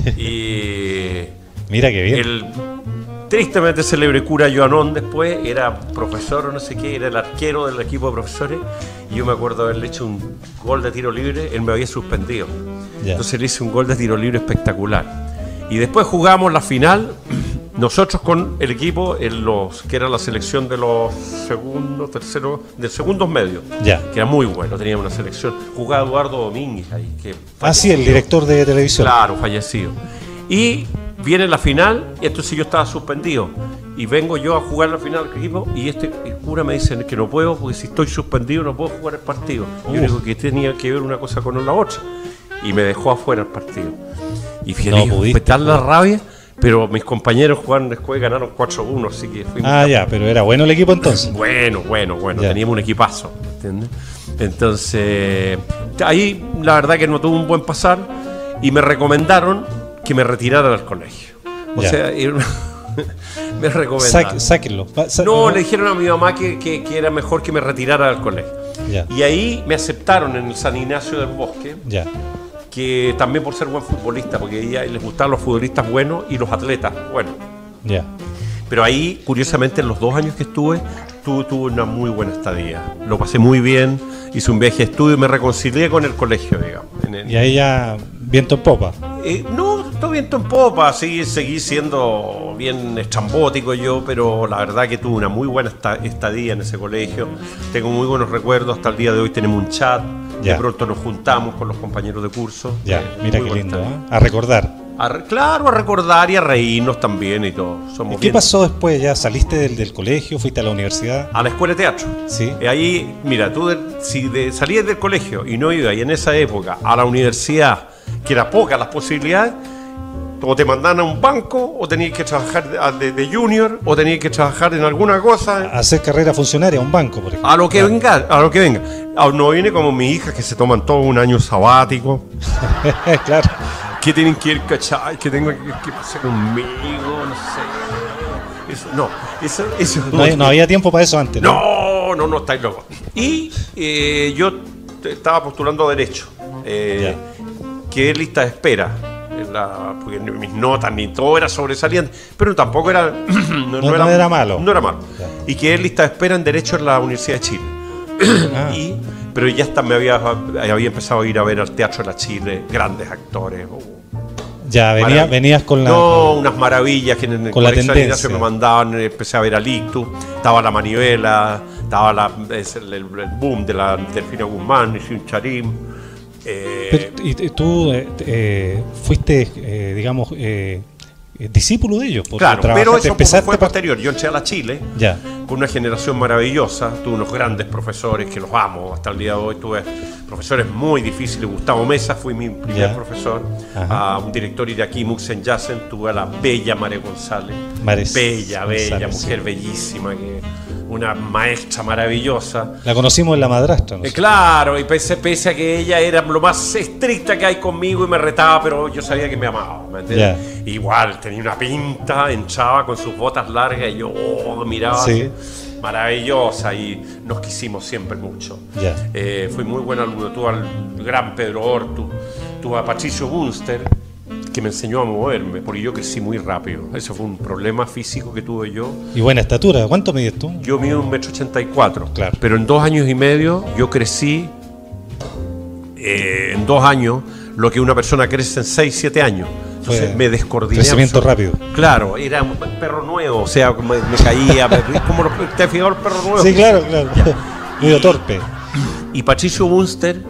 Y Mira qué bien. el tristemente célebre cura Joanón después era profesor o no sé qué, era el arquero del equipo de profesores. Y yo me acuerdo de haberle hecho un gol de tiro libre, él me había suspendido. Ya. Entonces le hice un gol de tiro libre espectacular. Y después jugamos la final, nosotros con el equipo, en los que era la selección de los segundos, terceros, de segundos medios, Ya. que era muy bueno, teníamos una selección. Jugaba Eduardo Domínguez ahí, que Ah, sí, el falleció. director de televisión. Claro, fallecido. Y viene la final, y entonces yo estaba suspendido. y vengo yo a jugar la final del equipo y este el cura me dice que no puedo porque si estoy suspendido no puedo jugar el partido. Uh. Yo digo que tenía que ver una cosa con la otra y me dejó afuera el partido. Y fíjate, no fue tal la rabia, pero mis compañeros jugaron después y ganaron cuatro a uno, así que fuimos. Ah, ya, pero era bueno el equipo entonces. Bueno, bueno, bueno, ya. Teníamos un equipazo, ¿entiendes? Entonces, ahí la verdad que no tuve un buen pasar y me recomendaron que me retirara del colegio. O ya. sea, era una me recomendaron. Sá, sáquenlo. Sá, no, no, le dijeron a mi mamá que, que, que era mejor que me retirara del colegio. Ya. Y ahí me aceptaron en el San Ignacio del Bosque. Ya. Que también por ser buen futbolista, porque a ella les gustaban los futbolistas buenos y los atletas buenos. Ya. Pero ahí, curiosamente, en los dos años que estuve, tuve, tuve una muy buena estadía. Lo pasé muy bien, hice un viaje de estudio y me reconcilié con el colegio, digamos. En el... Y ahí ya viento en popa. Eh, no, todo viento en popa, sí, seguí siendo bien estrambótico yo, pero la verdad que tuve una muy buena estadía en ese colegio. Tengo muy buenos recuerdos, hasta el día de hoy tenemos un chat, ya. De pronto nos juntamos con los compañeros de curso. Ya, eh, mira qué lindo, ¿eh? A recordar. A re, claro, a recordar y a reírnos también y todo. Somos ¿Y qué bien. pasó después? ¿Ya saliste del, del colegio? ¿Fuiste a la universidad? A la escuela de teatro. Sí. Y ahí, mira, tú de, si de, salías del colegio y no ibas y en esa época a la universidad, que era poca las posibilidades, o te mandaban a un banco, o tenías que trabajar de, de junior, o tenías que trabajar en alguna cosa. A hacer carrera funcionaria, a un banco, por ejemplo. A lo que claro. venga, a lo que venga. No viene como mis hijas que se toman todo un año sabático. Claro. Que tienen que ir, ¿cachai? Que tengo que, que pasar conmigo, no sé. Eso, no, eso, eso no, no, no había tiempo para eso antes, ¿no? No, no, no, estáis locos. Y eh, yo estaba postulando Derecho, eh, que es lista de espera. La, porque mis notas ni todo era sobresaliente, pero tampoco era no, no, no, era, no era malo. No era malo. Ya. Y que es lista de espera en Derecho en la Universidad de Chile. Ah. y, pero ya hasta me había, había empezado a ir a ver al Teatro de la Chile, grandes actores. Oh, ya, venía, venías con la... No, unas maravillas que en el con la tendencia. me mandaban, empecé a ver a Lictus, estaba la Manivela, estaba la, el, el boom de la Delfina Guzmán, y un charim. Eh, Pero, ¿y tú eh, eh, fuiste, eh, digamos, eh, discípulo de ellos? Claro, pero eso fue, fue posterior. Yo entré a la Chile ya. con una generación maravillosa. Tuve unos grandes profesores que los amo hasta el día de hoy. Tuve profesores muy difíciles. Gustavo Mesa fue mi primer ya. profesor. Ajá. A un director iraquí, Muxen Yassen. Tuve a la bella María González. Mares bella, bella, González, mujer sí. bellísima que... una maestra maravillosa. La conocimos en La Madrastra, ¿no? Eh, claro, y pese, pese a que ella era lo más estricta que hay conmigo y me retaba, pero yo sabía que me amaba, ¿me entiendes? Yeah. Igual, tenía una pinta, entraba con sus botas largas y yo oh, miraba sí. así, maravillosa, y nos quisimos siempre mucho. Yeah. Eh, fui muy buen alumno, tuve al gran Pedro Hortu, tuve a Patricio Bunster, que me enseñó a moverme, porque yo crecí muy rápido. Eso fue un problema físico que tuve yo. Y buena estatura, ¿cuánto mides tú? Yo mido un metro ochenta y cuatro, claro. Pero en dos años y medio yo crecí, eh, en dos años, lo que una persona crece en seis, siete años. Entonces fue me descoordiné. Crecimiento rápido. Claro, era un perro nuevo, o sea, me, me caía, como los, te fijó el perro nuevo. Sí, claro, claro. Medio torpe. Y Patricio Bunster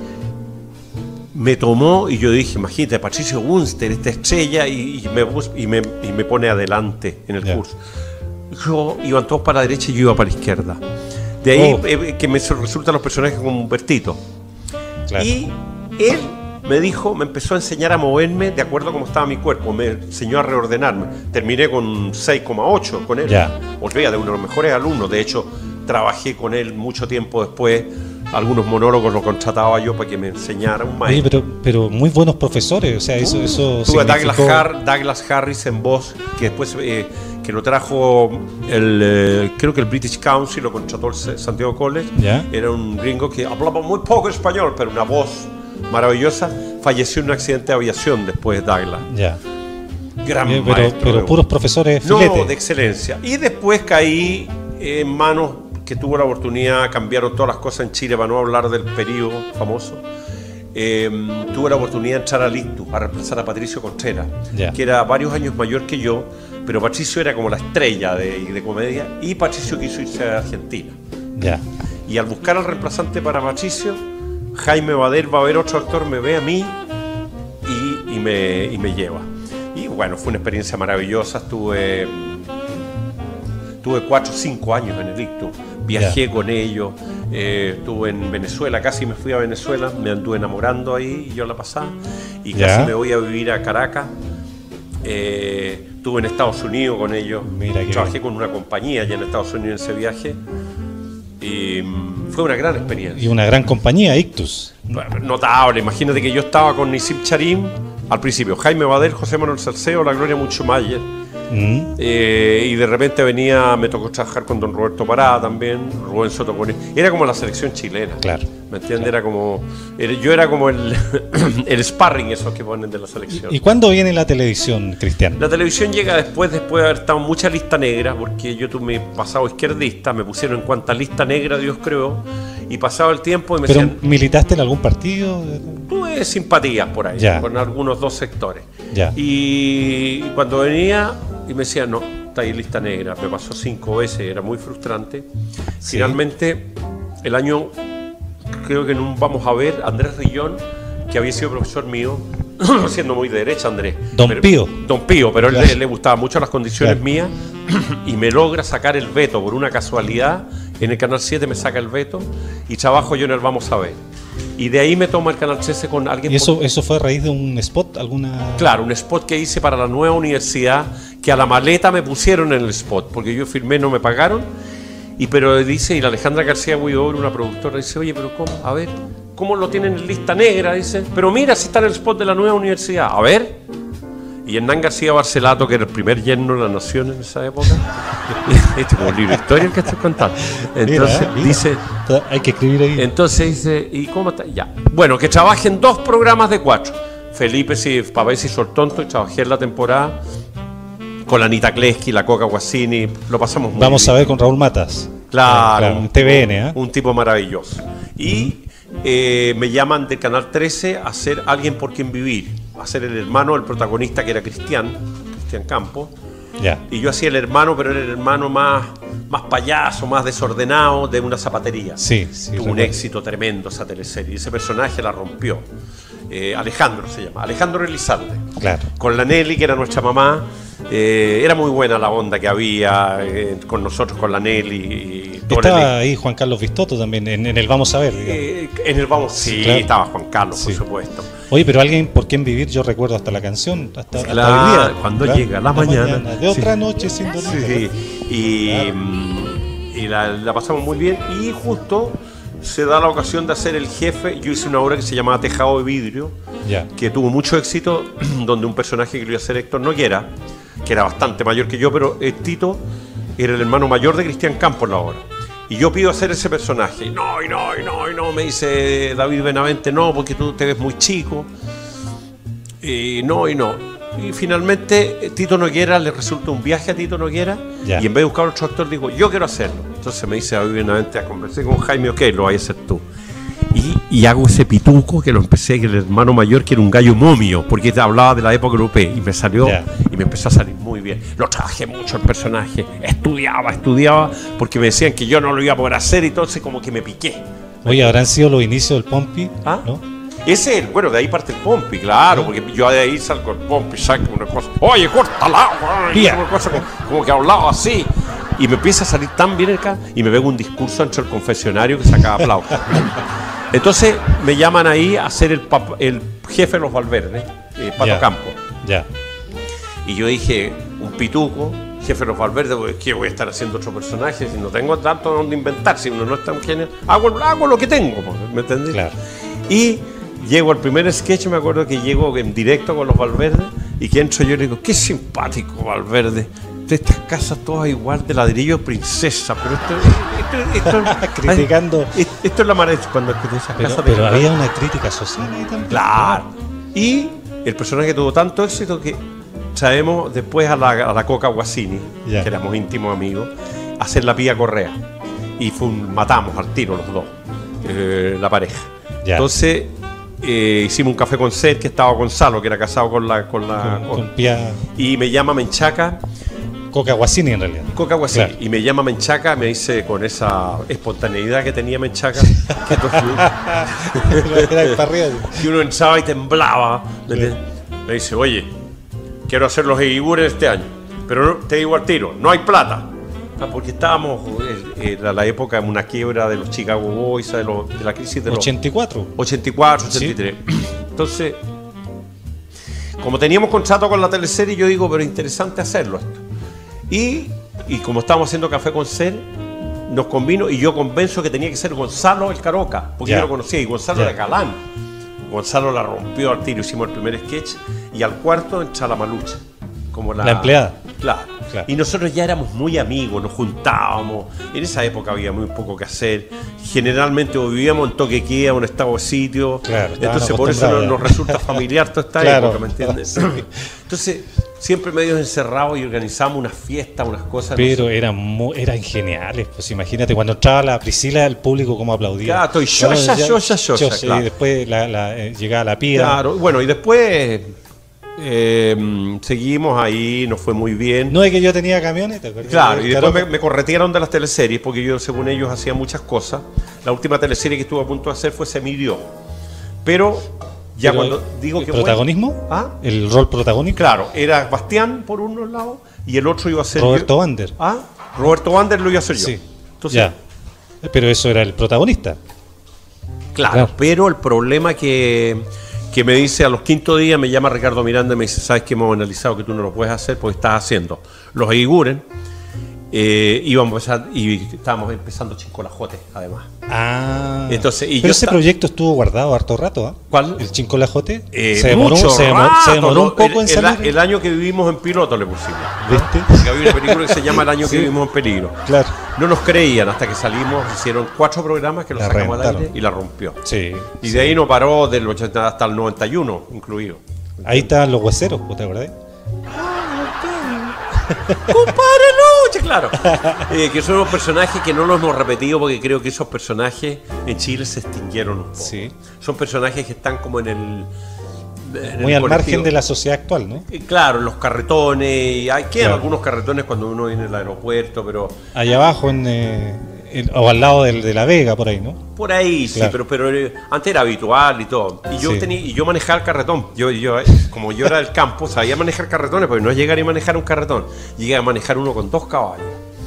me tomó y yo dije, imagínate, Patricio Bunster, esta estrella, y, y, me, y, me, y me pone adelante en el yeah. curso. Yo iban todos para la derecha y yo iba para la izquierda. De ahí oh. eh, que me resultan los personajes como Humbertito. Claro. Y él me dijo, me empezó a enseñar a moverme de acuerdo a cómo estaba mi cuerpo, me enseñó a reordenarme. Terminé con seis coma ocho con él. Yeah. Olvida, de uno de los mejores alumnos. De hecho, trabajé con él mucho tiempo después. Algunos monólogos lo contrataba yo para que me enseñara un maestro. Oye, pero, pero muy buenos profesores, o sea, eso, eso Tuve a significó... Douglas, Har Douglas Harris en voz, que después eh, que lo trajo el eh, creo que el British Council lo contrató el Santiago College. ¿Ya? Era un gringo que hablaba muy poco español, pero una voz maravillosa. Falleció en un accidente de aviación después de Douglas. Ya. Gran Bien, maestro. Pero, pero puros profesores filetes. No, de excelencia. Y después caí en manos que tuvo la oportunidad, cambiaron todas las cosas en Chile, para no hablar del periodo famoso. Eh, tuve la oportunidad de entrar a Lictus, a reemplazar a Patricio Contreras, yeah. que era varios años mayor que yo, pero Patricio era como la estrella de, de comedia, y Patricio quiso irse a Argentina. Yeah. Y al buscar al reemplazante para Patricio, Jaime Bader va a ver otro actor, me ve a mí y, y, me, y me lleva. Y bueno, fue una experiencia maravillosa. Estuve estuve cuatro o cinco años en el Ictus, viajé yeah. con ellos, eh, estuve en Venezuela, casi me fui a Venezuela, me anduve enamorando ahí y yo la pasaba, y casi yeah. me voy a vivir a Caracas. Eh, estuve en Estados Unidos con ellos. Mira, trabajé bien. Con una compañía allá en Estados Unidos en ese viaje y mm, fue una gran experiencia. Y una gran compañía, Ictus. Notable, imagínate que yo estaba con Nisim Charim al principio, Jaime Badel, José Manuel Salceo, la Gloria Muchomayer. Mm. Eh, y de repente venía, me tocó trabajar con don Roberto Pará también, Rubén Soto con él. Era como la selección chilena, claro, ¿me entiendes? Claro. Era como, era, yo era como el, el sparring esos que ponen de la selección. ¿Y, ¿Y cuándo viene la televisión, Cristian? La televisión llega después, después de haber estado en mucha lista negra, porque yo tuve mi pasado izquierdista, me pusieron en cuanta lista negra Dios creó, y pasado el tiempo y me ¿Pero decían, militaste en algún partido? Tuve simpatías por ahí, ya. con algunos dos sectores. Ya. Y cuando venía y me decían, no, está ahí lista negra, me pasó cinco veces, era muy frustrante. Sí. Finalmente, el año, creo que en un Vamos a ver, Andrés Rillón, que había sido profesor mío, siendo muy de derecha Andrés. Don pero, Pío. Don Pío, pero claro. él le, le gustaban mucho las condiciones claro. mías y me logra sacar el veto por una casualidad. En el Canal siete me saca el veto y trabajo yo en el Vamos a ver. Y de ahí me toma el Canal trece con alguien. ¿Y eso, por... eso fue a raíz de un spot? alguna Claro, un spot que hice para la nueva universidad, que a la maleta me pusieron en el spot, porque yo firmé, no me pagaron. Y pero dice, y la Alejandra García Huidobro, una productora, dice, oye, pero ¿cómo? A ver, ¿cómo lo tienen en lista negra? Dice, pero mira si está en el spot de la nueva universidad. A ver. Y Hernán García Barcelato, que era el primer yerno de la nación en esa época, este es como un libro de historia el que estoy contando. Entonces mira, mira. dice, hay que escribir ahí. Entonces dice, ¿y cómo está? Ya. Bueno, que trabaje en dos programas de cuatro. Felipe sí, papá se hizo el tonto y trabajé en la temporada con la Anita Kleski, la Coca Guasini, lo pasamos muy Vamos bien. a ver con Raúl Matas. Claro, claro un en T V N, ¿eh? Un tipo maravilloso. Y eh, me llaman del Canal trece a ser Alguien por quien vivir, a ser el hermano del protagonista que era Cristian, Cristian Campos. Ya. Y yo hacía el hermano, pero era el hermano más, más payaso, más desordenado de una zapatería. Sí, sí. Tuvo un éxito tremendo esa teleserie. Ese personaje la rompió. Eh, Alejandro se llama, Alejandro Elizalde. Claro. Con la Nelly, que era nuestra mamá. Eh, era muy buena la onda que había eh, con nosotros, con la Nelly. Y todo estaba ahí Juan Carlos Vistoto también, en, en el Vamos a ver. Eh, en el Vamos, sí, claro. estaba Juan Carlos, sí. por supuesto. Oye, pero alguien por quien vivir, yo recuerdo hasta la canción, hasta, claro, hasta hoy día. Cuando claro, llega la, la mañana, mañana. De otra sí. noche sin dormir. Sí, sí. Y, claro. y la, la pasamos muy bien. Y justo se da la ocasión de hacer el jefe. Yo hice una obra que se llamaba Tejado de Vidrio, ya. que tuvo mucho éxito, donde un personaje que lo iba a hacer Héctor Noguera, que era bastante mayor que yo, pero eh, Tito era el hermano mayor de Cristian Campos en la obra. Y yo pido hacer ese personaje. Y no, y no, y no, y no, me dice David Benavente, no, porque tú te ves muy chico. Y no, y no. Y finalmente Tito Noguera, le resulta un viaje a Tito Noguera, ya. Y en vez de buscar otro actor, digo, yo quiero hacerlo. Entonces me dice David Benavente, conversé con Jaime, ok, lo vayas a hacer tú. Y, y hago ese pituco que lo empecé, que el hermano mayor, que era un gallo momio, porque te hablaba de la época europea, y me salió, yeah. y me empezó a salir muy bien. Lo trabajé mucho el personaje, estudiaba, estudiaba, porque me decían que yo no lo iba a poder hacer, y entonces como que me piqué. Oye, ¿habrán sido los inicios del Pompi? ¿Ah? ¿No? Ese, bueno, de ahí parte el Pompi, claro, porque yo de ahí salgo el Pompi, saco una cosa, oye, córtala, una cosa como, como que hablaba así. Y me empieza a salir tan bien el cara, y me pego un discurso entre el confesionario que sacaba aplausos. Entonces me llaman ahí a ser el, pap el jefe de los Valverde, eh, Pato yeah. Campo. Yeah. Y yo dije, un pituco, jefe de los Valverde, porque ¿qué voy a estar haciendo otro personaje? Si no tengo tanto donde inventar, si uno no es tan genial, hago, hago lo que tengo, ¿me entendés? Claro. Y llego al primer sketch, me acuerdo que llego en directo con los Valverde, y que entro yo y le digo, qué simpático Valverde. De estas casas todas igual de ladrillo princesa, pero esto, esto, esto criticando ay, esto es la maravilla cuando esas pero, casas pero había una crítica social ahí también. Claro. Y el personaje tuvo tanto éxito que traemos después a la, a la Coca Guasini, yeah. que éramos íntimos amigos, a hacer la Pía Correa, y fue un, matamos al tiro los dos, eh, la pareja. Yeah. Entonces Eh, hicimos un café con Ser, que estaba Gonzalo, que era casado con la con la con, con Pia... y me llama Menchaca, Coca Guasini en realidad. Coca Guasini, claro. Y me llama Menchaca, me dice con esa espontaneidad que tenía Menchaca, que, que uno entraba y temblaba, claro. Me dice, oye, quiero hacer los Eguiguren este año, pero no, te digo al tiro, no hay plata. Ah, porque estábamos en la, la época de una quiebra de los Chicago Boys, de, los, de la crisis de los ochenta y cuatro. ochenta y cuatro, ochenta y tres. Sí. Entonces, como teníamos contrato con la teleserie, yo digo, pero interesante hacerlo esto. Y, y como estábamos haciendo Café con Ser, nos convino y yo convenzo que tenía que ser Gonzalo el Caroca, porque Ya. yo lo conocía y Gonzalo Ya. era galán. Gonzalo la rompió al tiro, hicimos el primer sketch y al cuarto entra la Malucha. Como la, La empleada. Claro. Claro. Y nosotros ya éramos muy amigos, nos juntábamos. En esa época había muy poco que hacer. Generalmente o vivíamos en toque queda, en un estado de sitio. Claro, estaban entonces por eso nos, acostumbrados nos resulta familiar toda esta Claro. época, ¿me entiendes? Sí. Entonces, siempre medio encerrados y organizamos unas fiestas, unas cosas. Pero no sé. eran, mu- eran geniales, pues imagínate, cuando entraba la Priscila, el público como aplaudía. Claro, estoy Bueno, yoya, ya- yoya, yoya, claro. Y después la, la, eh, llegaba la pía. Claro, bueno, y después eh, seguimos ahí, nos fue muy bien. No es que yo tenía camiones, ¿te acuerdas? Claro, y después Caroca. me, me corretearon de las teleseries porque yo, según ellos, hacía muchas cosas. La última teleserie que estuve a punto de hacer fue Se Midió. Pero ya Pero cuando digo ¿el que protagonismo? bueno, ¿ah? ¿El rol protagónico? Claro, era Bastián por uno lado y el otro iba a ser Roberto yo. Vander. ¿Ah? Roberto Vander lo iba a hacer yo. Sí. Entonces, Ya. Pero eso era el protagonista. Claro, Claro. pero el problema que, que me dice a los quinto días, me llama Ricardo Miranda y me dice, ¿sabes que hemos analizado que tú no lo puedes hacer porque estás haciendo los Eiguren? Eh, íbamos a empezar, y estábamos empezando Chincolajote, además. Ah. Entonces, y Pero yo ese esta- proyecto estuvo guardado harto rato, ¿ah? ¿Cuál? El Chincolajote. Eh, se demoró, mucho se demoró, rato, se demoró ¿no? un poco el, en el- salir. el año que vivimos en piloto le pusimos. ¿Viste? Porque había una película que se llama El año Sí. que vivimos en peligro. Claro. No nos creían hasta que salimos, hicieron cuatro programas que los La sacamos al reventaron. aire y la rompió. Sí. Y de ahí no paró del ochenta hasta el noventa y uno incluido. Ahí estaban los hueseros, ¿te acordás? ¡Compadre Luche! Claro. Eh, que son unos personajes que no los hemos repetido porque creo que esos personajes en Chile se extinguieron un poco. Sí. Son personajes que están como en el. en Muy el al margen colectivo. de la sociedad actual, ¿no? Eh, Claro, los carretones. Y hay, quedan Claro. algunos carretones cuando uno viene al aeropuerto, pero. Allá abajo, en, eh, en- o al lado del- de la Vega, por ahí, ¿no? Por ahí, sí, Claro. pero, pero eh, antes era habitual y todo. Y yo Sí. tenía, y yo manejaba el carretón. Yo, yo, eh, como yo era del campo, sabía manejar carretones, porque no es llegar y manejar un carretón. Llegué a manejar uno con dos caballos.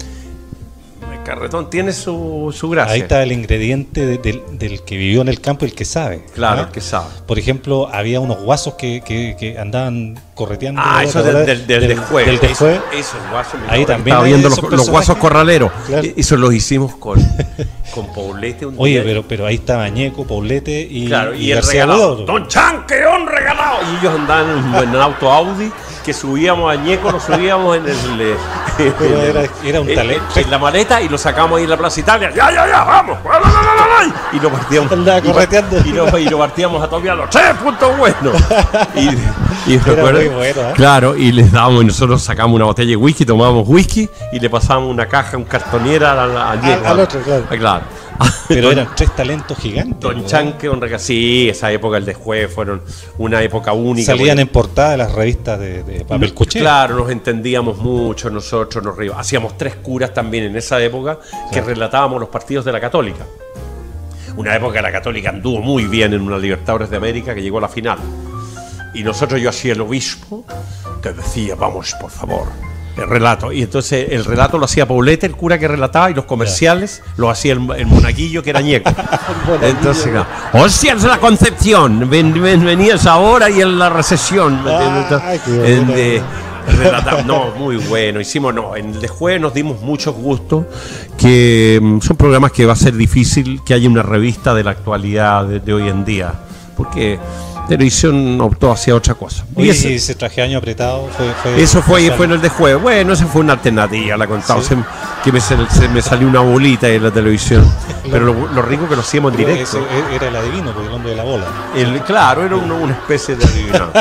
El carretón tiene su, su gracia. Ahí está el ingrediente de- del, del que vivió en el campo y el que sabe. Claro, ¿ah? el que sabe. Por ejemplo, había unos guasos que, que, que andaban correteando. Ah, ¿te eso del, acuerdas? del, del, después. Del después. Eso, esos guasos. mira, Ahí ahora también Estaba hay viendo los, esos los personajes. guasos corraleros. Claro. E- Eso los hicimos con, con Paulete un Oye, día. pero, pero ahí estaba Ñeco, Paulete y, Claro, y, y el García regalado. Huidobro. ¡Don Chanqueón regalado! Y ellos andaban en un buen auto Audi que subíamos a Ñeco, lo subíamos en el. eh, Pero en el- era- era un en- talento. En, la maleta y lo sacamos ahí en la Plaza Italia. ¡Ya, ya, ya! ¡Vamos! ¡La, la, la, la, la! Y lo partíamos. Andaba y pa- correteando. Y lo, y lo partíamos a todavía los tres puntos buenos. Y, y me Era acuerdo- muy bueno, ¿eh? Claro, y les dábamos, y nosotros sacamos una botella de whisky, tomábamos whisky y le pasábamos una caja, un cartonera al, al, Ñeco. al otro, claro. Ah, claro. Pero Don- eran tres talentos gigantes. Don ¿verdad? Chanque, Don Reca, sí, esa época, el después, fueron una época única. Salían porque- en portada de las revistas de, de papel cuché. Claro, nos entendíamos mucho, nosotros nos reíamos. Hacíamos tres curas también en esa época que Claro. relatábamos los partidos de la Católica. Una época que la Católica anduvo muy bien en una Libertadores de América que llegó a la final. Y nosotros yo hacía el obispo que decía, vamos, por favor, el relato. Y entonces el relato lo hacía Paulete, el cura que relataba, y los comerciales lo hacía el, el monaguillo que era Ñeco. Entonces, claro, ¡hostias la Concepción! Ven, ven, venías ahora y en la recesión. ¿me entiendes? Ay, qué En bueno. de- relatamos, no, muy bueno. Hicimos, no, en el de jueves nos dimos muchos gustos, que mm, son programas que va a ser difícil que haya una revista de la actualidad de, de hoy en día, porque televisión optó hacia otra cosa. Y Oye, ese- y ese traje de año apretado fue, fue eso fue, casual. fue en el de jueves. Bueno, esa fue una alternativa, la contaba. Sí. Se- que me, se, se me salió una bolita en la televisión. Pero lo, lo rico que lo hacíamos en Pero directo. ese era el adivino, porque el hombre de la bola. El, claro, era una, una especie de adivinanza.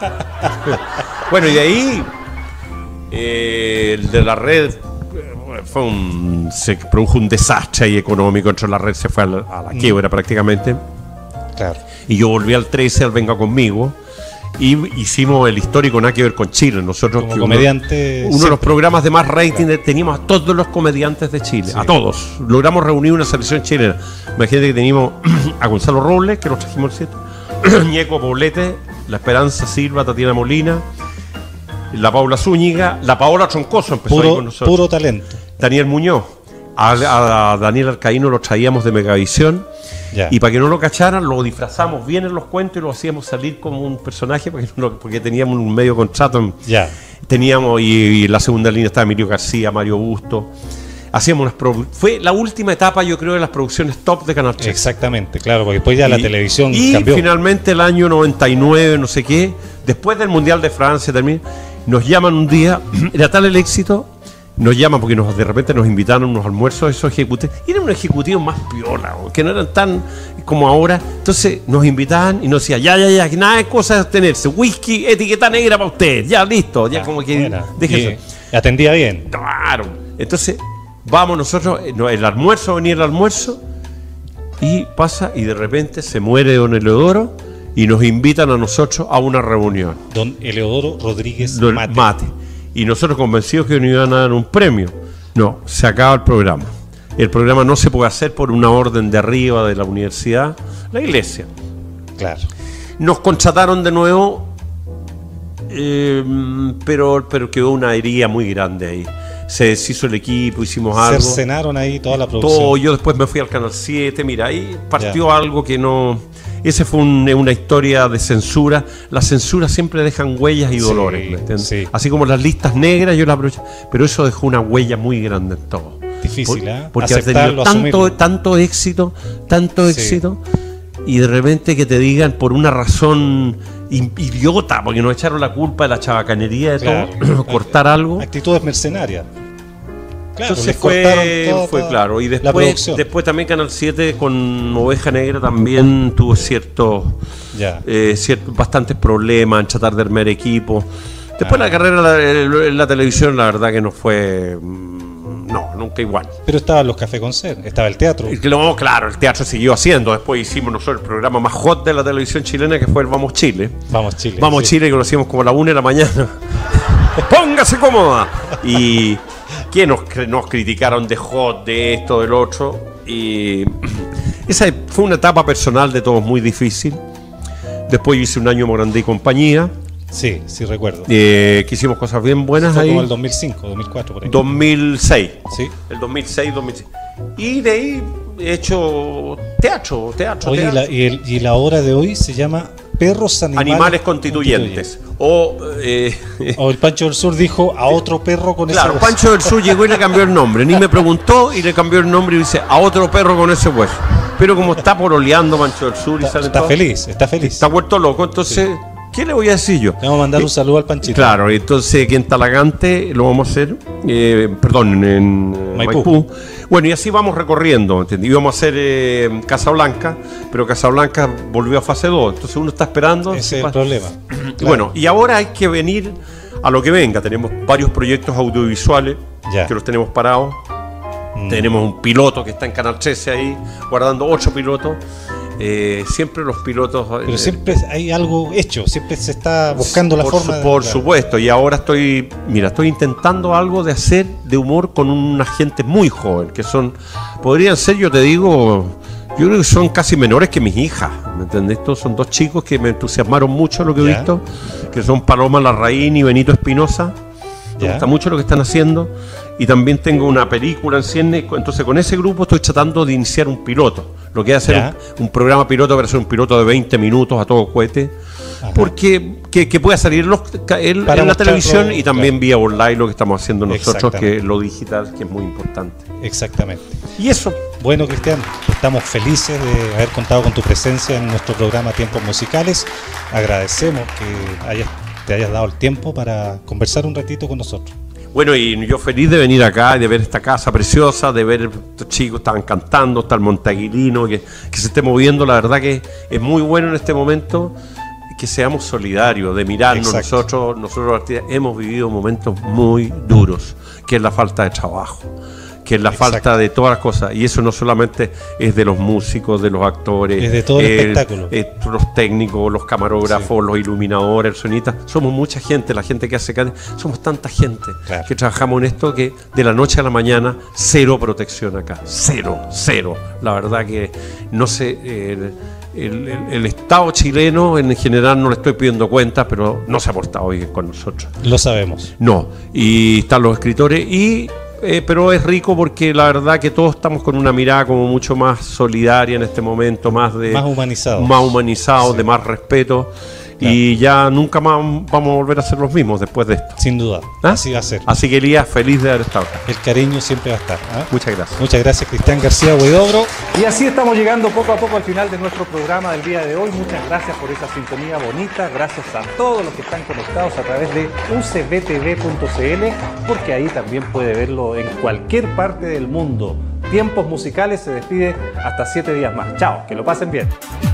Bueno, y de ahí, eh, el de la red, eh, fue un, se produjo un desastre ahí económico. Entre la red se fue a la, a la quiebra prácticamente. Claro. Y yo volví al trece, al Venga Conmigo. Y hicimos el histórico Nada que ver con Chile. Nosotros, Como que uno- comediante Uno, de los siempre. programas de más rating, de- teníamos a todos los comediantes de Chile, Sí. a todos. Logramos reunir una selección chilena. Imagínate que teníamos a Gonzalo Robles, que lo trajimos el siete, Ñeco Poblete, La Esperanza Silva, Tatiana Molina, la Paula Zúñiga, la Paola Troncoso empezó Puro, ahí con nosotros. puro talento. Daniel Muñoz. A, a Daniel Alcaíno lo traíamos de Megavisión. Ya. Y para que no lo cacharan, lo disfrazamos bien en los cuentos y lo hacíamos salir como un personaje porque, no, porque teníamos un medio contrato. En, Ya. Teníamos, y, y en la segunda línea estaba Emilio García, Mario Busto. Hacíamos unas produ- Fue la última etapa, yo creo, de las producciones top de Canal tres. Exactamente, claro, porque después ya y, la televisión y cambió. finalmente el año noventa y nueve, no sé qué, después del Mundial de Francia también, nos llaman un día, era tal el éxito, nos llaman porque nos, de repente nos invitaron a unos almuerzos esos ejecutivos, y eran unos ejecutivos más piola, que no eran tan como ahora. Entonces nos invitaban y nos decían, ya, ya, ya, que nada de cosas tenerse, whisky, etiqueta negra para usted, ya listo, ya, ya como que buena. déjese. Y atendía bien. Claro. Entonces vamos nosotros, el almuerzo, venía el almuerzo, y pasa, y de repente se muere don Eleodoro, y nos invitan a nosotros a una reunión. Don Eleodoro Rodríguez Don Mate. Mate. Y nosotros convencidos que nos iban a dar un premio. No, se acaba el programa. El programa no se puede hacer por una orden de arriba de la universidad, la iglesia. Claro. Nos contrataron de nuevo, eh, pero, pero quedó una herida muy grande ahí. Se deshizo el equipo, hicimos algo. Cercenaron ahí toda la producción. Todo, yo después me fui al Canal siete, mira, ahí partió Ya. algo que no... Ese fue un- una historia de censura. Las censuras siempre dejan huellas y Sí, dolores, ¿me entiendes? sí. Así como las listas negras, yo las aproveché, pero eso dejó una huella muy grande en todo. Difícil, Por- ¿eh? Porque ha tenido Aceptarlo, tanto, asumirlo. tanto éxito, tanto Sí. éxito, y de repente que te digan por una razón in- idiota, porque nos echaron la culpa de la chabacanería de Claro. todo, cortar algo. Actitudes mercenarias. Claro, Entonces les cortaron fue, toda- fue toda claro. Y la después, producción. después también Canal siete con Oveja Negra también tuvo ciertos, Ya. eh, ciertos bastantes problemas en tratar de armar equipo. Después Ah. la carrera en la, en la televisión, la verdad que no fue. mm, No, nunca igual. Pero estaban los Café con Ser, estaba el teatro. Y que luego, claro, el teatro siguió haciendo. Después hicimos nosotros el programa más hot de la televisión chilena, que fue el Vamos Chile. Vamos Chile. Vamos sí. Chile, que lo hacíamos como a la una de la mañana. ¡Póngase cómoda! Y que nos, cre- nos criticaron de hot, de esto, del otro. Y esa fue una etapa personal de todos muy difícil. Después yo hice un año Morandé y compañía, Sí, sí recuerdo. eh, que hicimos cosas bien buenas Fue ahí. como el dos mil cinco, dos mil cuatro por ahí. dos mil seis. Sí. El dos mil seis, dos mil seis. Y de ahí he hecho teatro, teatro, Oye, y teatro. la, y, el- y la obra de hoy se llama Perros Animales, Animales constituyentes. O, eh, O el Pancho del Sur dijo a otro perro con claro, esa voz. Pancho del Sur llegó y le cambió el nombre. Ni me preguntó y le cambió el nombre y dice a otro perro con ese hueso. Pero como está pololeando Pancho del Sur y Está, sale está todo, feliz, está feliz. está vuelto loco, entonces, ¿qué le voy a decir yo? Le vamos a mandar un saludo al Panchito. Claro, entonces aquí en Talagante lo vamos a hacer, eh, perdón, en eh, Maipú. Maipú. Bueno, y así vamos recorriendo, ¿entendí? Íbamos a hacer eh, Casablanca, pero Casablanca volvió a fase dos, entonces uno está esperando. Ese si es el pa- problema. Y Claro. Bueno, y ahora hay que venir a lo que venga. Tenemos varios proyectos audiovisuales Ya. que los tenemos parados. Mm. Tenemos un piloto que está en Canal trece ahí, guardando ocho pilotos. Eh, siempre los pilotos... Pero eh, siempre hay algo hecho, siempre se está buscando la por forma. su- de- por claro. supuesto, y ahora estoy, mira, estoy intentando algo de hacer de humor con una gente muy joven, que son, podrían ser, yo te digo, yo creo que son casi menores que mis hijas, ¿me entendés? Estos son dos chicos que me entusiasmaron mucho lo que he Ya. visto, que son Paloma Larraín y Benito Espinosa. Me Ya. gusta mucho lo que están haciendo. Y también tengo una película en cine. Entonces con ese grupo estoy tratando de iniciar un piloto. Lo que es hacer Ya. un, un programa piloto para hacer un piloto de veinte minutos a todo cohete. Ajá. Porque que, que pueda salir los- ca- en, Para en la mostrarlo, televisión y también claro. vía online lo que estamos haciendo nosotros, Exactamente. que lo digital, que es muy importante. Exactamente. Y eso. Bueno, Cristian, estamos felices de haber contado con tu presencia en nuestro programa Tiempos Musicales. Agradecemos que hayas, te hayas dado el tiempo para conversar un ratito con nosotros. Bueno, y yo feliz de venir acá y de ver esta casa preciosa, de ver estos chicos estaban cantando, está el Montaguilino, que, que se esté moviendo. La verdad que es muy bueno en este momento que seamos solidarios, de mirarnos. Exacto. Nosotros, nosotros los artistas, hemos vivido momentos muy duros, que es la falta de trabajo, que es la Exacto. falta de todas las cosas. Y eso no solamente es de los músicos, de los actores, Es de todo el espectáculo. eh, los técnicos, los camarógrafos, los iluminadores, el sonista. Somos mucha gente, la gente que hace can- somos tanta gente Claro. que trabajamos en esto que de la noche a la mañana cero protección acá, cero, cero. La verdad que no sé, eh, el, el, el Estado chileno en general, no le estoy pidiendo cuentas, pero no se ha portado bien con nosotros. Lo sabemos. No, y están los escritores, y eh, pero es rico porque la verdad que todos estamos con una mirada como mucho más solidaria en este momento, más de Más humanizados. más humanizados, Sí. de más respeto. Claro. Y ya nunca más vamos a volver a ser los mismos después de esto. Sin duda. ¿Ah? Así va a ser. Así que Elías, feliz de haber estado acá. El cariño siempre va a estar. ¿ah? Muchas gracias. Muchas gracias, Cristian García Huidobro. Y así estamos llegando poco a poco al final de nuestro programa del día de hoy. Muchas gracias por esa sintonía bonita. Gracias a todos los que están conectados a través de u c b t v punto c l, porque ahí también puede verlo en cualquier parte del mundo. Tiempos Musicales se despide hasta siete días más. Chao, que lo pasen bien.